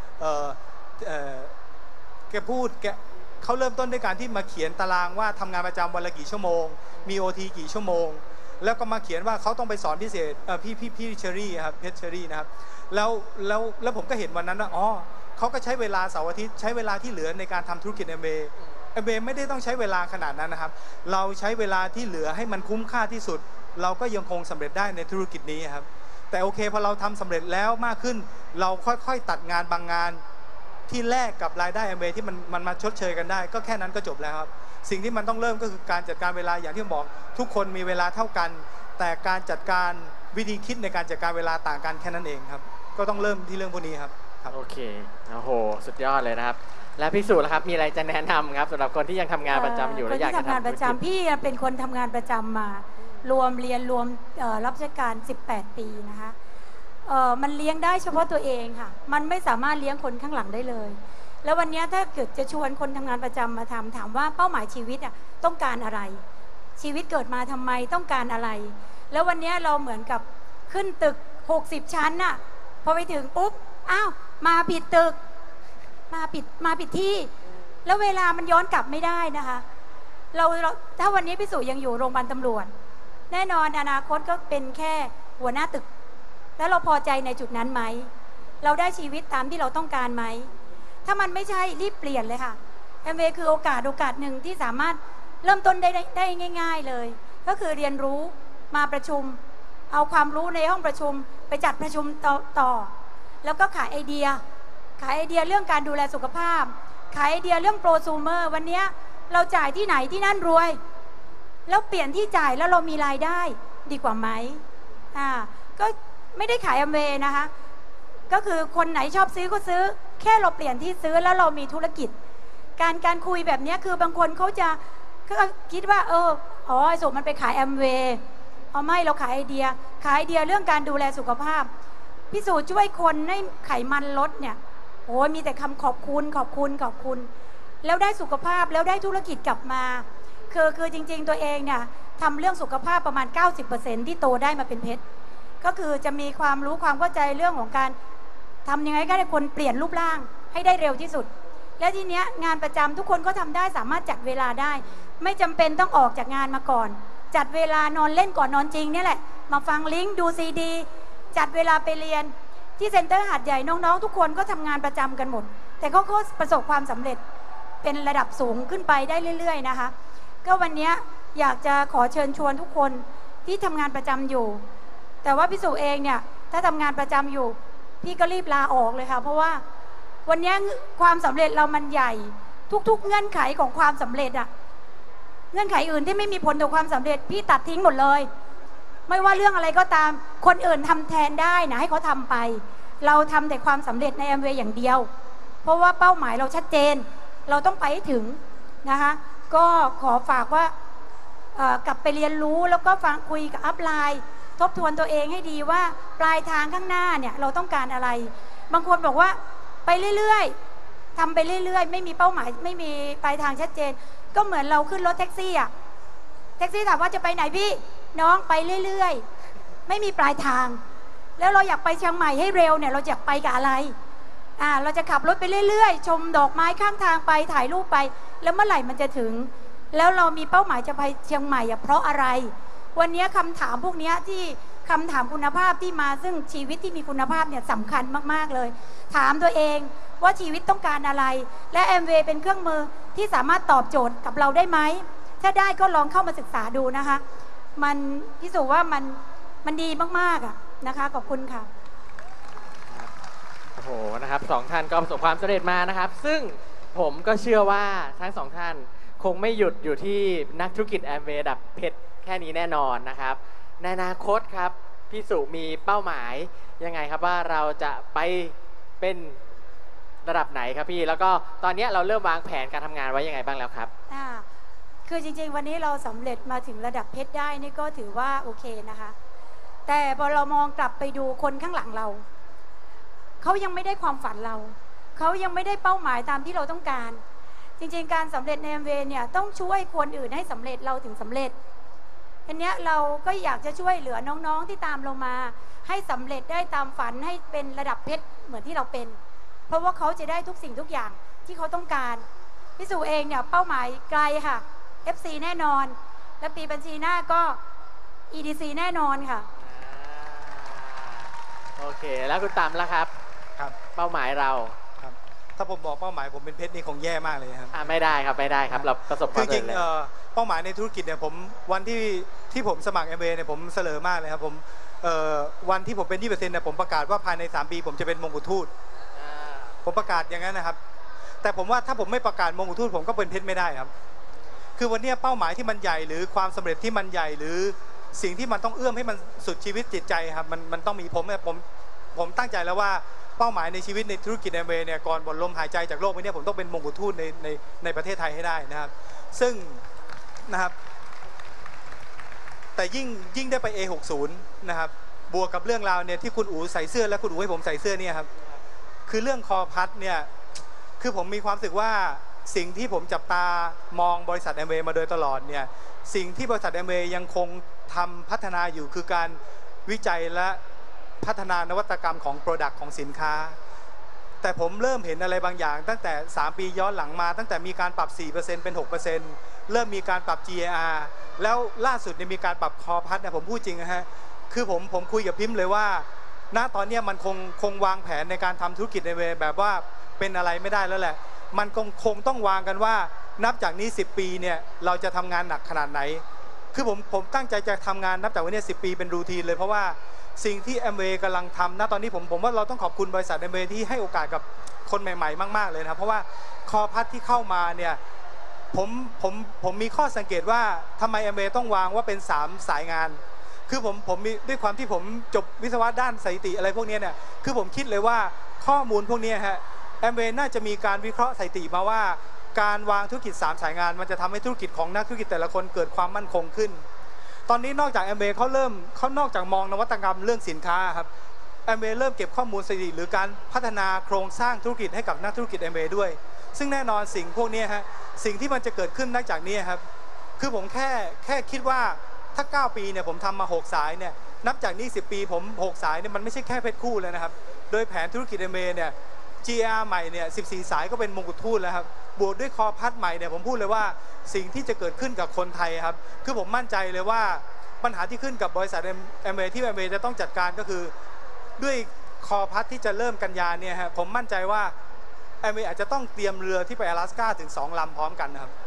แกพูดเขาเริ่มต้นด้วยการที่มาเขียนตารางว่าทำงานประจำวันละกี่ชั่วโมงมี OT กี่ชั่วโมงแล้วก็มาเขียนว่าเขาต้องไปสอนพิเศษพี่เชอรี่ครับเพชรเชอรี่นะครับแล้วผมก็เห็นวันนั้นว่าอ๋อเขาก็ใช้เวลาเสาร์อาทิตย์ใช้เวลาที่เหลือในการทำธุรกิจAmwayไม่ได้ต้องใช้เวลาขนาดนั้นนะครับเราใช้เวลาที่เหลือให้มันคุ้มค่าที่สุดเราก็ยังคงสำเร็จได้ในธุรกิจนี้ครับแต่โอเคพอเราทำสำเร็จแล้วมากขึ้นเราค่อยๆตัดงานบางงานที่แลกกับรายได้Amwayที่มันมาชดเชยกันได้ก็แค่นั้นก็จบแล้วครับสิ่งที่มันต้องเริ่มก็คือการจัดการเวลาอย่างที่ผมบอกทุกคนมีเวลาเท่ากันแต่การจัดการวิธีคิดในการจัดการเวลาต่างกันแค่นั้นเองครับก็ต้องเริ่มที่เรื่องพวกนี้ครับโอเคโอ้โหสุดยอดเลยนะครับและพี่สุล่ะครับมีอะไรจะแนะนำครับสำหรับคนที่ยังทำงานประจำอยู่และอยากจะทำงานประจำพี่เป็นคนทำงานประจำมารวมเรียนรวมรับราชการ18 ปีนะคะมันเลี้ยงได้เฉพาะตัวเองค่ะมันไม่สามารถเลี้ยงคนข้างหลังได้เลยแล้ววันนี้ถ้าเกิดจะชวนคนทำงานประจำมาทำถามว่าเป้าหมายชีวิตต้องการอะไรชีวิตเกิดมาทำไมต้องการอะไรแล้ววันนี้เราเหมือนกับขึ้นตึก60 ชั้นน่ะพอไปถึงปุ๊บอ้าวมาผิดตึกมาผิดที่แล้วเวลามันย้อนกลับไม่ได้นะคะเราถ้าวันนี้พี่สุยังอยู่โรงพยาบาลตำรวจแน่นอนอนาคตก็เป็นแค่หัวหน้าตึกแล้วเราพอใจในจุดนั้นไหมเราได้ชีวิตตามที่เราต้องการไหมถ้ามันไม่ใช่รีบเปลี่ยนเลยค่ะAmwayคือโอกาสหนึ่งที่สามารถเริ่มต้นได้ง่ายๆเลยก็คือเรียนรู้มาประชุมเอาความรู้ในห้องประชุมไปจัดประชุมต่อแล้วก็ขายไอเดียเรื่องการดูแลสุขภาพขายไอเดียเรื่องโปรซูเมอร์วันนี้เราจ่ายที่ไหนที่นั่นรวยแล้วเปลี่ยนที่จ่ายแล้วเรามีรายได้ดีกว่าไหมก็ไม่ได้ขายAmwayนะคะก็คือคนไหนชอบซื้อก็ซื้อแค่เราเปลี่ยนที่ซื้อแล้วเรามีธุรกิจการคุยแบบนี้คือบางคนเขาจะคิดว่าไอ้สุมันไปขายAmwayไม่เราขายไอเดียเรื่องการดูแลสุขภาพพี่สุช่วยคนให้ไขมันลดเนี่ยโอ้ยมีแต่คำขอบคุณแล้วได้สุขภาพแล้วได้ธุรกิจกลับมาคือจริงๆตัวเองเนี่ยทำเรื่องสุขภาพประมาณ 90% ที่โตได้มาเป็นเพชรก็คือจะมีความรู้ความเข้าใจเรื่องของการทำยังไงก็ได้คนเปลี่ยนรูปร่างให้ได้เร็วที่สุดและทีเนี้ยงานประจำทุกคนก็ทำได้สามารถจัดเวลาได้ ไม่จำเป็นต้องออกจากงานมาก่อน จัดเวลานอนเล่นก่อนนอนจริงเนี่ยแหละมาฟังลิงก์ดูซีดีจัดเวลาไปเรียนที่เซ็นเตอร์หาดใหญ่น้องๆทุกคนก็ทำงานประจำกันหมดแต่เขาก็ประสบความสำเร็จเป็นระดับสูงขึ้นไปได้เรื่อยๆนะคะก็วันนี้อยากจะขอเชิญชวนทุกคนที่ทำงานประจำอยู่แต่ว่าพี่สุเองเนี่ยถ้าทำงานประจำอยู่พี่ก็รีบลาออกเลยค่ะเพราะว่าวันนี้ความสำเร็จเรามันใหญ่ทุกๆเงื่อนไขของความสำเร็จอะเงื่อนไขอื่นที่ไม่มีผลต่อความสำเร็จพี่ตัดทิ้งหมดเลยไม่ว่าเรื่องอะไรก็ตามคนอื่นทำแทนได้นะให้เขาทำไปเราทำแต่ความสำเร็จในแอมเวย์อย่างเดียวเพราะว่าเป้าหมายเราชัดเจนเราต้องไปให้ถึงนะคะก็ขอฝากว่ากลับไปเรียนรู้แล้วก็ฟังคุยกับอัพไลน์ทบทวนตัวเองให้ดีว่าปลายทางข้างหน้าเนี่ยเราต้องการอะไรบางคนบอกว่าไปเรื่อยๆทำไปเรื่อยๆไม่มีเป้าหมายไม่มีปลายทางชัดเจนก็เหมือนเราขึ้นรถแท็กซี่อะแท็กซี่ถามว่าจะไปไหนพี่น้องไปเรื่อยๆไม่มีปลายทางแล้วเราอยากไปเชียงใหม่ให้เร็วเนี่ยเราอยากไปกับอะไรเราจะขับรถไปเรื่อยๆชมดอกไม้ข้างทางไปถ่ายรูปไปแล้วเมื่อไหร่มันจะถึงแล้วเรามีเป้าหมายจะไปเชียงใหม่เพราะอะไรวันนี้คำถามพวกนี้ที่คำถามคุณภาพที่มาซึ่งชีวิตที่มีคุณภาพเนี่ยสำคัญมากๆเลยถามตัวเองว่าชีวิตต้องการอะไรและแอมเวย์เป็นเครื่องมือที่สามารถตอบโจทย์กับเราได้ไหมถ้าได้ก็ลองเข้ามาศึกษาดูนะคะมันพิสูจน์ว่ามันดีมากๆนะคะขอบคุณค่ะโอ้โหนะครับสองท่านก็ประสบความสำเร็จมานะครับซึ่งผมก็เชื่อว่าทั้งสองท่านคงไม่หยุดอยู่ที่นักธุรกิจแอมเวย์ระดับเพชรแค่นี้แน่นอนนะครับในอนาคตครับพี่สุมีเป้าหมายยังไงครับว่าเราจะไปเป็นระดับไหนครับพี่แล้วก็ตอนนี้เราเริ่มวางแผนการทำงานไว้ยังไงบ้างแล้วครับคือจริงๆวันนี้เราสำเร็จมาถึงระดับเพชรได้นี่ก็ถือว่าโอเคนะคะแต่พอเรามองกลับไปดูคนข้างหลังเราเขายังไม่ได้ความฝันเราเขายังไม่ได้เป้าหมายตามที่เราต้องการจริงๆการสำเร็จในแอมเวย์เนี่ยต้องช่วยคนอื่นให้สำเร็จเราถึงสำเร็จอันนี้เราก็อยากจะช่วยเหลือน้องๆที่ตามเรามาให้สำเร็จได้ตามฝันให้เป็นระดับเพชรเหมือนที่เราเป็นเพราะว่าเขาจะได้ทุกสิ่งทุกอย่างที่เขาต้องการพี่สุเองเนี่ยเป้าหมายไกลค่ะ FC แน่นอนและปีบัญชีหน้าก็ EDC แน่นอนค่ะโอเคแล้วคุณตามแล้วครับเป้าหมายเราครับถ้าผมบอกเป้าหมายผมเป็นเพชรนี่คงแย่มากเลยครับไม่ได้ครับไม่ได้ครับเราประสบความสำเร็จเลยเป้าหมายในธุรกิจเนี่ยผมวันที่ผมสมัคร MBA เนี่ยผมเสลอมากเลยครับผมวันที่ผมเป็น 20% เนี่ยผมประกาศว่าภายใน3 ปีผมจะเป็นมงกุฎทูตผมประกาศอย่างนั้นนะครับแต่ผมว่าถ้าผมไม่ประกาศมงกุฎทูตผมก็เป็นเพชรไม่ได้ครับคือวันนี้เป้าหมายที่มันใหญ่หรือความสำเร็จที่มันใหญ่หรือสิ่งที่มันต้องเอื้อมให้มันสุดชีวิตจิตใจครับมันต้องมีผมตั้งใจแล้วว่าเป้าหมายในชีวิตในธุรกิจแอมเวย์เนี่ยก่อนบนลมหายใจจากโลกนี้ผมต้องเป็นมงกุฎทูตในประเทศไทยให้ได้นะครับซึ่งนะครับแต่ยิ่งได้ไป A60 นะครับบวกกับเรื่องราวเนี่ยที่คุณอู๋ใส่เสื้อและคุณอู๋ให้ผมใส่เสื้อเนี่ยครับคือเรื่องคอพัดเนี่ยคือผมมีความรู้สึกว่าสิ่งที่ผมจับตามองบริษัทแอมเวย์มาโดยตลอดเนี่ยสิ่งที่บริษัทแอมเวย์ยังคงทำพัฒนาอยู่คือการวิจัยและพัฒนานวัตกรรมของ Product ของสินค้าแต่ผมเริ่มเห็นอะไรบางอย่างตั้งแต่3 ปีย้อนหลังมาตั้งแต่มีการปรับ 4% เป็น 6% เริ่มมีการปรับ GAR แล้วล่าสุดเนี่ยมีการปรับคอพัดเนี่ยผมพูดจริงนะฮะคือผมคุยกับพิมพ์เลยว่าณตอนนี้มันคงวางแผนในการทำธุรกิจในเวแบบว่าเป็นอะไรไม่ได้แล้วแหละมันคงต้องวางกันว่านับจากนี้10 ปีเนี่ยเราจะทำงานหนักขนาดไหนคือผมตั้งใจจะทำงานนับจากวันนี้10 ปีเป็นรูทีนเลยเพราะว่าสิ่งที่แอมเวย์กำลังทำณตอนนี้ผมว่าเราต้องขอบคุณบริษัทแอมเวย์ที่ให้โอกาสกับคนใหม่ๆมากๆเลยนะเพราะว่าคอพัดที่เข้ามาเนี่ยผมมีข้อสังเกตว่าทำไมแอมเวย์ต้องวางว่าเป็น3 สายงานคือผมมีด้วยความที่ผมจบวิศวะด้านสถิติอะไรพวกนี้เนี่ยคือผมคิดเลยว่าข้อมูลพวกนี้ฮะแอมเวย์น่าจะมีการวิเคราะห์สถิติมาว่าการวางธุรกิจ3 สายงานมันจะทำให้ธุรกิจของนักธุรกิจแต่ละคนเกิดความมั่นคงขึ้นตอนนี้นอกจากแอมเวย์เขานอกจากมองนวัตกรรมเรื่องสินค้าครับแอมเวย์เริ่มเก็บข้อมูลสถิติหรือการพัฒนาโครงสร้างธุรกิจให้กับนักธุรกิจแอมเวย์ด้วยซึ่งแน่นอนสิ่งพวกนี้ฮะสิ่งที่มันจะเกิดขึ้นนอกจากนี้ครับคือผมแค่คิดว่าถ้า9 ปีเนี่ยผมทำมา6 สายเนี่ยนับจากนี้10 ปีผม6 สายเนี่ยมันไม่ใช่แค่เพชรคู่เลยนะครับโดยแผนธุรกิจแอมเวย์เนี่ย GR ใหม่เนี่ย14 สายก็เป็นมงกุฎทูตแล้วครับบวกด้วยคอพัดใหม่เนี่ยผมพูดเลยว่าสิ่งที่จะเกิดขึ้นกับคนไทยครับคือผมมั่นใจเลยว่าปัญหาที่ขึ้นกับบริษัทแอมเวย์ที่แอมเวย์จะต้องจัดการก็คือด้วยคอพัดที่จะเริ่มกันยาเนี่ยฮะผมมั่นใจว่าแอมเวย์อาจจะต้องเตรียมเรือที่ไป阿拉斯าถึง2 ลำพร้อมกันนะครับ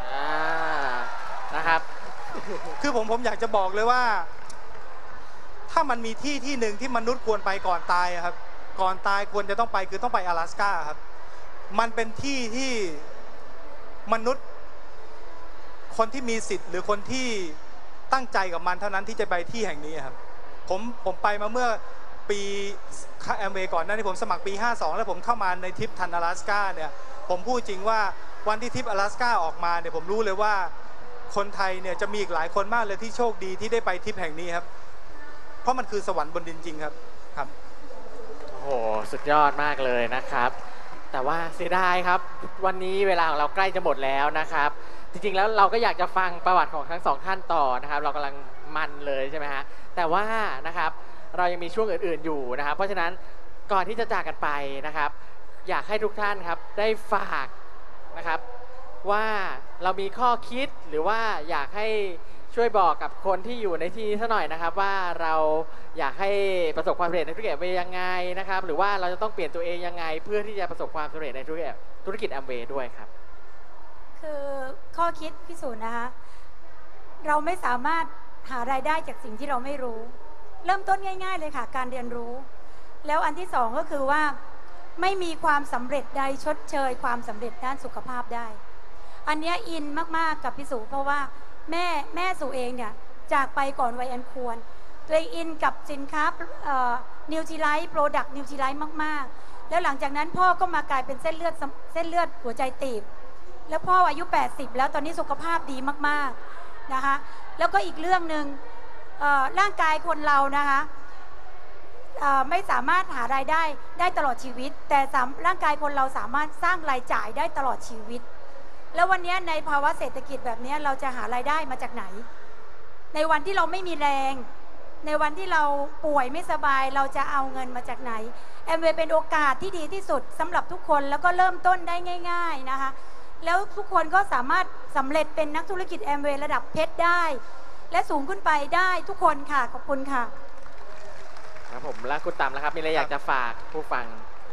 นะครับคือผมอยากจะบอกเลยว่าถ้ามันมีที่หนึ่งที่มนุษย์ควรไปก่อนตายครับก่อนตายควรจะต้องไปคือต้องไป阿拉斯าครับมันเป็นที่ที่มนุษย์คนที่มีสิทธิ์หรือคนที่ตั้งใจกับมันเท่านั้นที่จะไปที่แห่งนี้ครับผมไปมาเมื่อปีแอมเวย์ก่อนหน้านี้ผมสมัครปี52แล้วผมเข้ามาในทริปทัน阿拉斯าเนี่ยผมพูดจริงว่าวันที่ทริป阿拉斯าออกมาเนี่ยผมรู้เลยว่าคนไทยเนี่ยจะมีอีกหลายคนมากเลยที่โชคดีที่ได้ไปทริปแห่งนี้ครับเพราะมันคือสวรรค์บนดินจริงครับโอ้โหสุดยอดมากเลยนะครับแต่ว่าเสียดายครับวันนี้เวลาของเราใกล้จะหมดแล้วนะครับจริงๆแล้วเราก็อยากจะฟังประวัติของทั้งสองท่านต่อนะครับเรากำลังมันเลยใช่ไหมฮะแต่ว่านะครับเรายังมีช่วงอื่นๆอยู่นะครับเพราะฉะนั้นก่อนที่จะจากกันไปนะครับอยากให้ทุกท่านครับได้ฝากนะครับว่าเรามีข้อคิดหรือว่าอยากให้ช่วยบอกกับคนที่อยู่ในที่นี้สักหน่อยนะครับว่าเราอยากให้ประสบความสำเร็จในธุรกิจแอมเวย์ยังไงนะครับหรือว่าเราจะต้องเปลี่ยนตัวเองยังไงเพื่อที่จะประสบความสำเร็จในธุรกิจแอมเวย์ด้วยครับคือข้อคิดพิสูจน์นะคะเราไม่สามารถหารายได้จากสิ่งที่เราไม่รู้เริ่มต้นง่ายๆเลยค่ะการเรียนรู้แล้วอันที่สองก็คือว่าไม่มีความสำเร็จใดชดเชยความสำเร็จด้านสุขภาพได้อันนี้อินมากๆกับพิสูจน์เพราะว่าแม่สู่เองเนี่ยจากไปก่อนวัยอันควรตัวเองอินกับสินค้านิวทรีไลท์โปรดักต์นิวทรีไลท์มากๆแล้วหลังจากนั้นพ่อก็มากลายเป็นเส้นเลือดหัวใจตีบแล้วพ่ออายุ80แล้วตอนนี้สุขภาพดีมากๆนะคะแล้วก็อีกเรื่องหนึ่งร่างกายคนเรานะคะไม่สามารถหารายได้ตลอดชีวิตแต่ร่างกายคนเราสามารถสร้างรายจ่ายได้ตลอดชีวิตแล้ววันนี้ในภาวะเศรษฐกิจแบบนี้เราจะหารายได้มาจากไหนในวันที่เราไม่มีแรงในวันที่เราป่วยไม่สบายเราจะเอาเงินมาจากไหนแอมเวย์เป็นโอกาสที่ดีที่สุดสำหรับทุกคนแล้วก็เริ่มต้นได้ง่ายๆนะคะแล้วทุกคนก็สามารถสำเร็จเป็นนักธุรกิจแอมเวย์ระดับเพชรได้และสูงขึ้นไปได้ทุกคนค่ะขอบคุณค่ะครับผมและคุณตามแล้วครับมีอะไรอยากจะฝากผู้ฟัง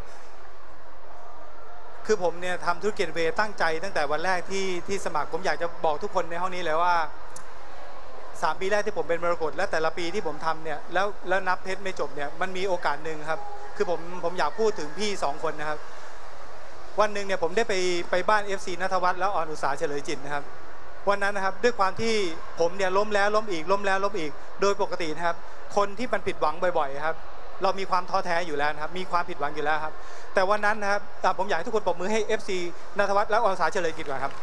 คือผมเนี่ยทำธุรกิจเวย์ตั้งใจตั้งแต่วันแรกที่สมัครผมอยากจะบอกทุกคนในห้องนี้เลยว่า3 ปีแรกที่ผมเป็นมรกตและแต่ละปีที่ผมทำเนี่ยแล้วนับเพชรไม่จบเนี่ยมันมีโอกาสหนึ่งครับคือผมอยากพูดถึงพี่2 คนนะครับวันหนึ่งเนี่ยผมได้ไปบ้าน FC ณัฐวัฒน์แล้วอ่อนอุตสาเฉลยจิตนะครับวันนั้นนะครับด้วยความที่ผมเนี่ยล้มแล้วล้มอีกล้มแล้วล้มอีกโดยปกตินะครับคนที่มันผิดหวังบ่อยๆครับเรามีความท้อแท้อยู่แล้วนะครับมีความผิดหวังอยู่แล้วครับแต่วันนั้นนะครับผมอยากให้ทุกคนปรบมือให้ FC ณัฐวัฒน์และอ่อนอุตสาเฉลยจิตก่อนครับ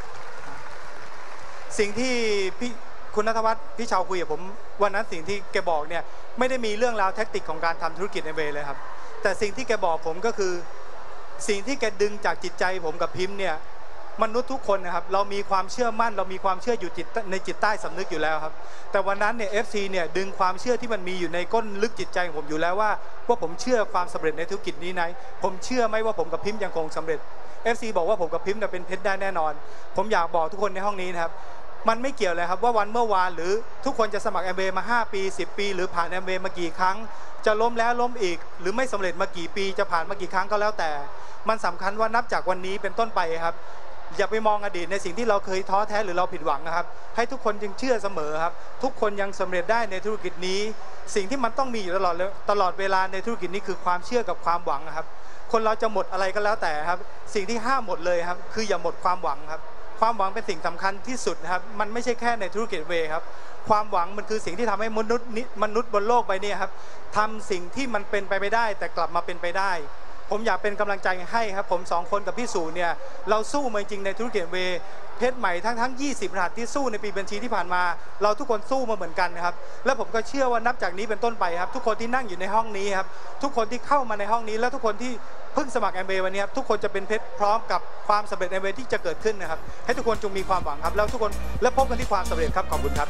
สิ่งที่คุณณัฐวัฒน์พี่ชาวคุยกับผมวันนั้นสิ่งที่แกบอกเนี่ยไม่ได้มีเรื่องราวแทคติกของการทำธุรกิจในเวย์เลยครับแต่สิ่งที่แกบอกผมก็คือสิ่งที่แกดึงจากจิตใจผมกับพิมพ์เนี่ยมนุษย์ทุกคนนะครับเรามีความเชื่อมั่นเรามีความเชื่ออยู่ในจิตใต้สำนึกอยู่แล้วครับแต่วันนั้นเนี่ย FC เนี่ยดึงความเชื่อที่มันมีอยู่ในก้นลึกจิตใจของผมอยู่แล้วว่าผมเชื่อความสำเร็จในธุรกิจนี้ไหนผมเชื่อไหมว่าผมกับพิมพ์ยังคงสำเร็จ FC บอกว่าผมกับพิมพ์เป็นเพชรได้แน่นอนผมอยากบอกทุกคนในห้องนี้นะครับมันไม่เกี่ยวเลยครับว่าวันเมื่อวานหรือทุกคนจะสมัครแอมเวย์มา5 ปี10 ปีหรือผ่านแอมเวย์มากี่ครั้งจะล้มแล้วล้มอีกหรือไม่สำเร็จมากี่ปีจะผ่านมากี่ครั้งก็แล้วแต่มันสำคัญว่านับจากวันนี้เป็นต้นไปครับอย่าไปมองอดีตในสิ่งที่เราเคยท้อแท้หรือเราผิดหวังนะครับให้ทุกคนจึงเชื่อเสมอครับทุกคนยังสำเร็จได้ในธุรกิจนี้สิ่งที่มันต้องมีอยู่ตลอดเวลาในธุรกิจนี้คือความเชื่อกับความหวังครับคนเราจะหมดอะไรก็แล้วแต่ครับสิ่งที่ห้ามหมดเลยครับคืออย่าหมดความหวังครับความหวังเป็นสิ่งสำคัญที่สุดนะครับมันไม่ใช่แค่ในธุรกิจเวย์ครับความหวังมันคือสิ่งที่ทำให้มนุษย์บนโลกใบนี้ครับทำสิ่งที่มันเป็นไปไม่ได้แต่กลับมาเป็นไปได้ผมอยากเป็นกำลังใจให้ครับผม2 คนกับพี่สูเนี่ยเราสู้มาจริงในธุรกิจเวย์เพชรใหม่ทั้ง20 รหัสที่สู้ในปีบัญชีที่ผ่านมาเราทุกคนสู้มาเหมือนกันนะครับและผมก็เชื่อว่านับจากนี้เป็นต้นไปครับทุกคนที่นั่งอยู่ในห้องนี้ครับทุกคนที่เข้ามาในห้องนี้และทุกคนที่เพิ่งสมัครแอมเวย์วันนี้ครับทุกคนจะเป็นเพชรพร้อมกับความสำเร็จแอมเวย์ที่จะเกิดขึ้นนะครับให้ทุกคนจงมีความหวังครับแล้วทุกคนและพบกันที่ความสำเร็จครับขอบคุณครับ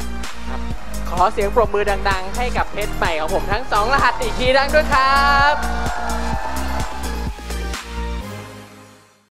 ขอเสียงปรบมือดังๆให้กับเพชรใหม่ของผมทั้ง2 รหัสอีกทีดังด้วยครับ